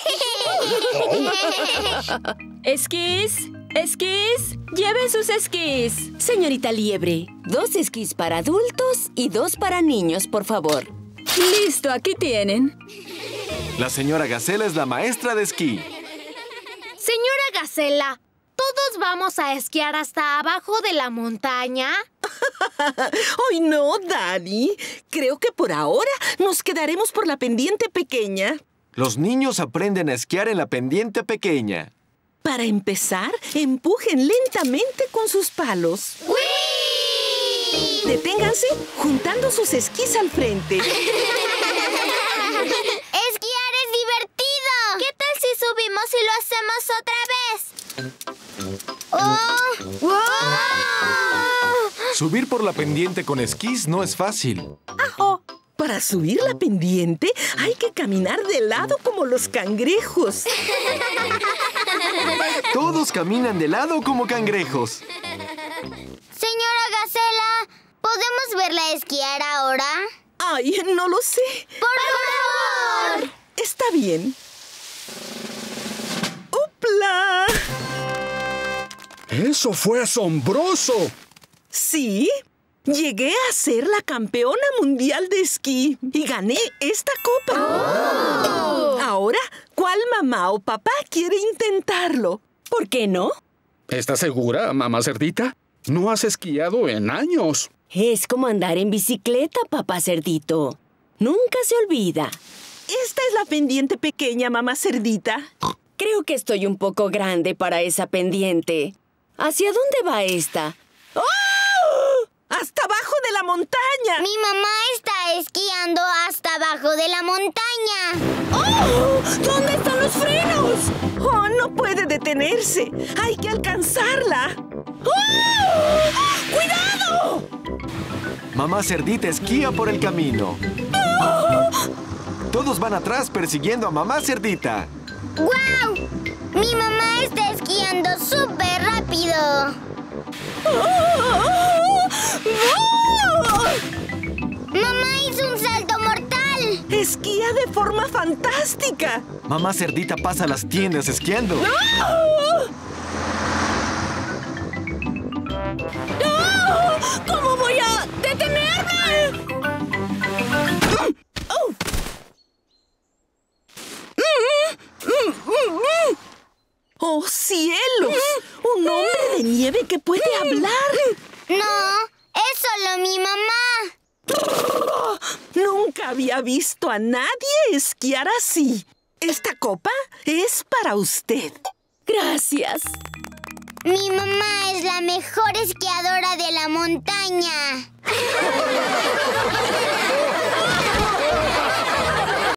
¿Esquís? ¿Esquís? ¡Lleven sus esquís! Señorita Liebre, dos esquís para adultos y dos para niños, por favor. Listo, aquí tienen. La señora Gacela es la maestra de esquí. Señora Gacela, ¿todos vamos a esquiar hasta abajo de la montaña? ¡Ay, no, Dani! Creo que por ahora nos quedaremos por la pendiente pequeña. Los niños aprenden a esquiar en la pendiente pequeña. Para empezar, empujen lentamente con sus palos. ¡Uy! Deténganse juntando sus esquís al frente. ¡Esquiar es divertido! ¿Qué tal si subimos y lo hacemos otra vez? ¡Oh! ¡Wow! Subir por la pendiente con esquís no es fácil. ¡Ajo! Para subir la pendiente hay que caminar de lado como los cangrejos. Todos caminan de lado como cangrejos. Señora Gacela, ¿podemos verla esquiar ahora? Ay, no lo sé. ¡Por favor! Está bien. ¡Upla! ¡Eso fue asombroso! Sí. Llegué a ser la campeona mundial de esquí y gané esta copa. Oh. Ahora, ¿cuál mamá o papá quiere intentarlo? ¿Por qué no? ¿Estás segura, mamá Cerdita? No has esquiado en años. Es como andar en bicicleta, papá Cerdito. Nunca se olvida. Esta es la pendiente pequeña, mamá Cerdita. Creo que estoy un poco grande para esa pendiente. ¿Hacia dónde va esta? ¡Oh! ¡Hasta abajo de la montaña! Mi mamá está esquiando hasta abajo de la montaña. ¡Oh! ¿Dónde están los frenos? ¡Oh, no puede detenerse! ¡Hay que alcanzarla! ¡Oh! ¡Cuidado! Mamá Cerdita esquía por el camino. ¡Oh! Todos van atrás persiguiendo a Mamá Cerdita. ¡Guau! Mi mamá está esquiando súper rápido. ¡Oh! ¡Mamá hizo un salto mortal! Esquía esquía de forma fantástica. Mamá Cerdita pasa las tiendas esquiando. ¡No! ¡No! ¿Cómo voy a detenerme? ¡Oh! ¡Oh, cielos! ¡Un hombre de nieve que puede hablar! No, es solo mi mamá. Nunca había visto a nadie esquiar así. Esta copa es para usted. Gracias. Mi mamá es la mejor esquiadora de la montaña.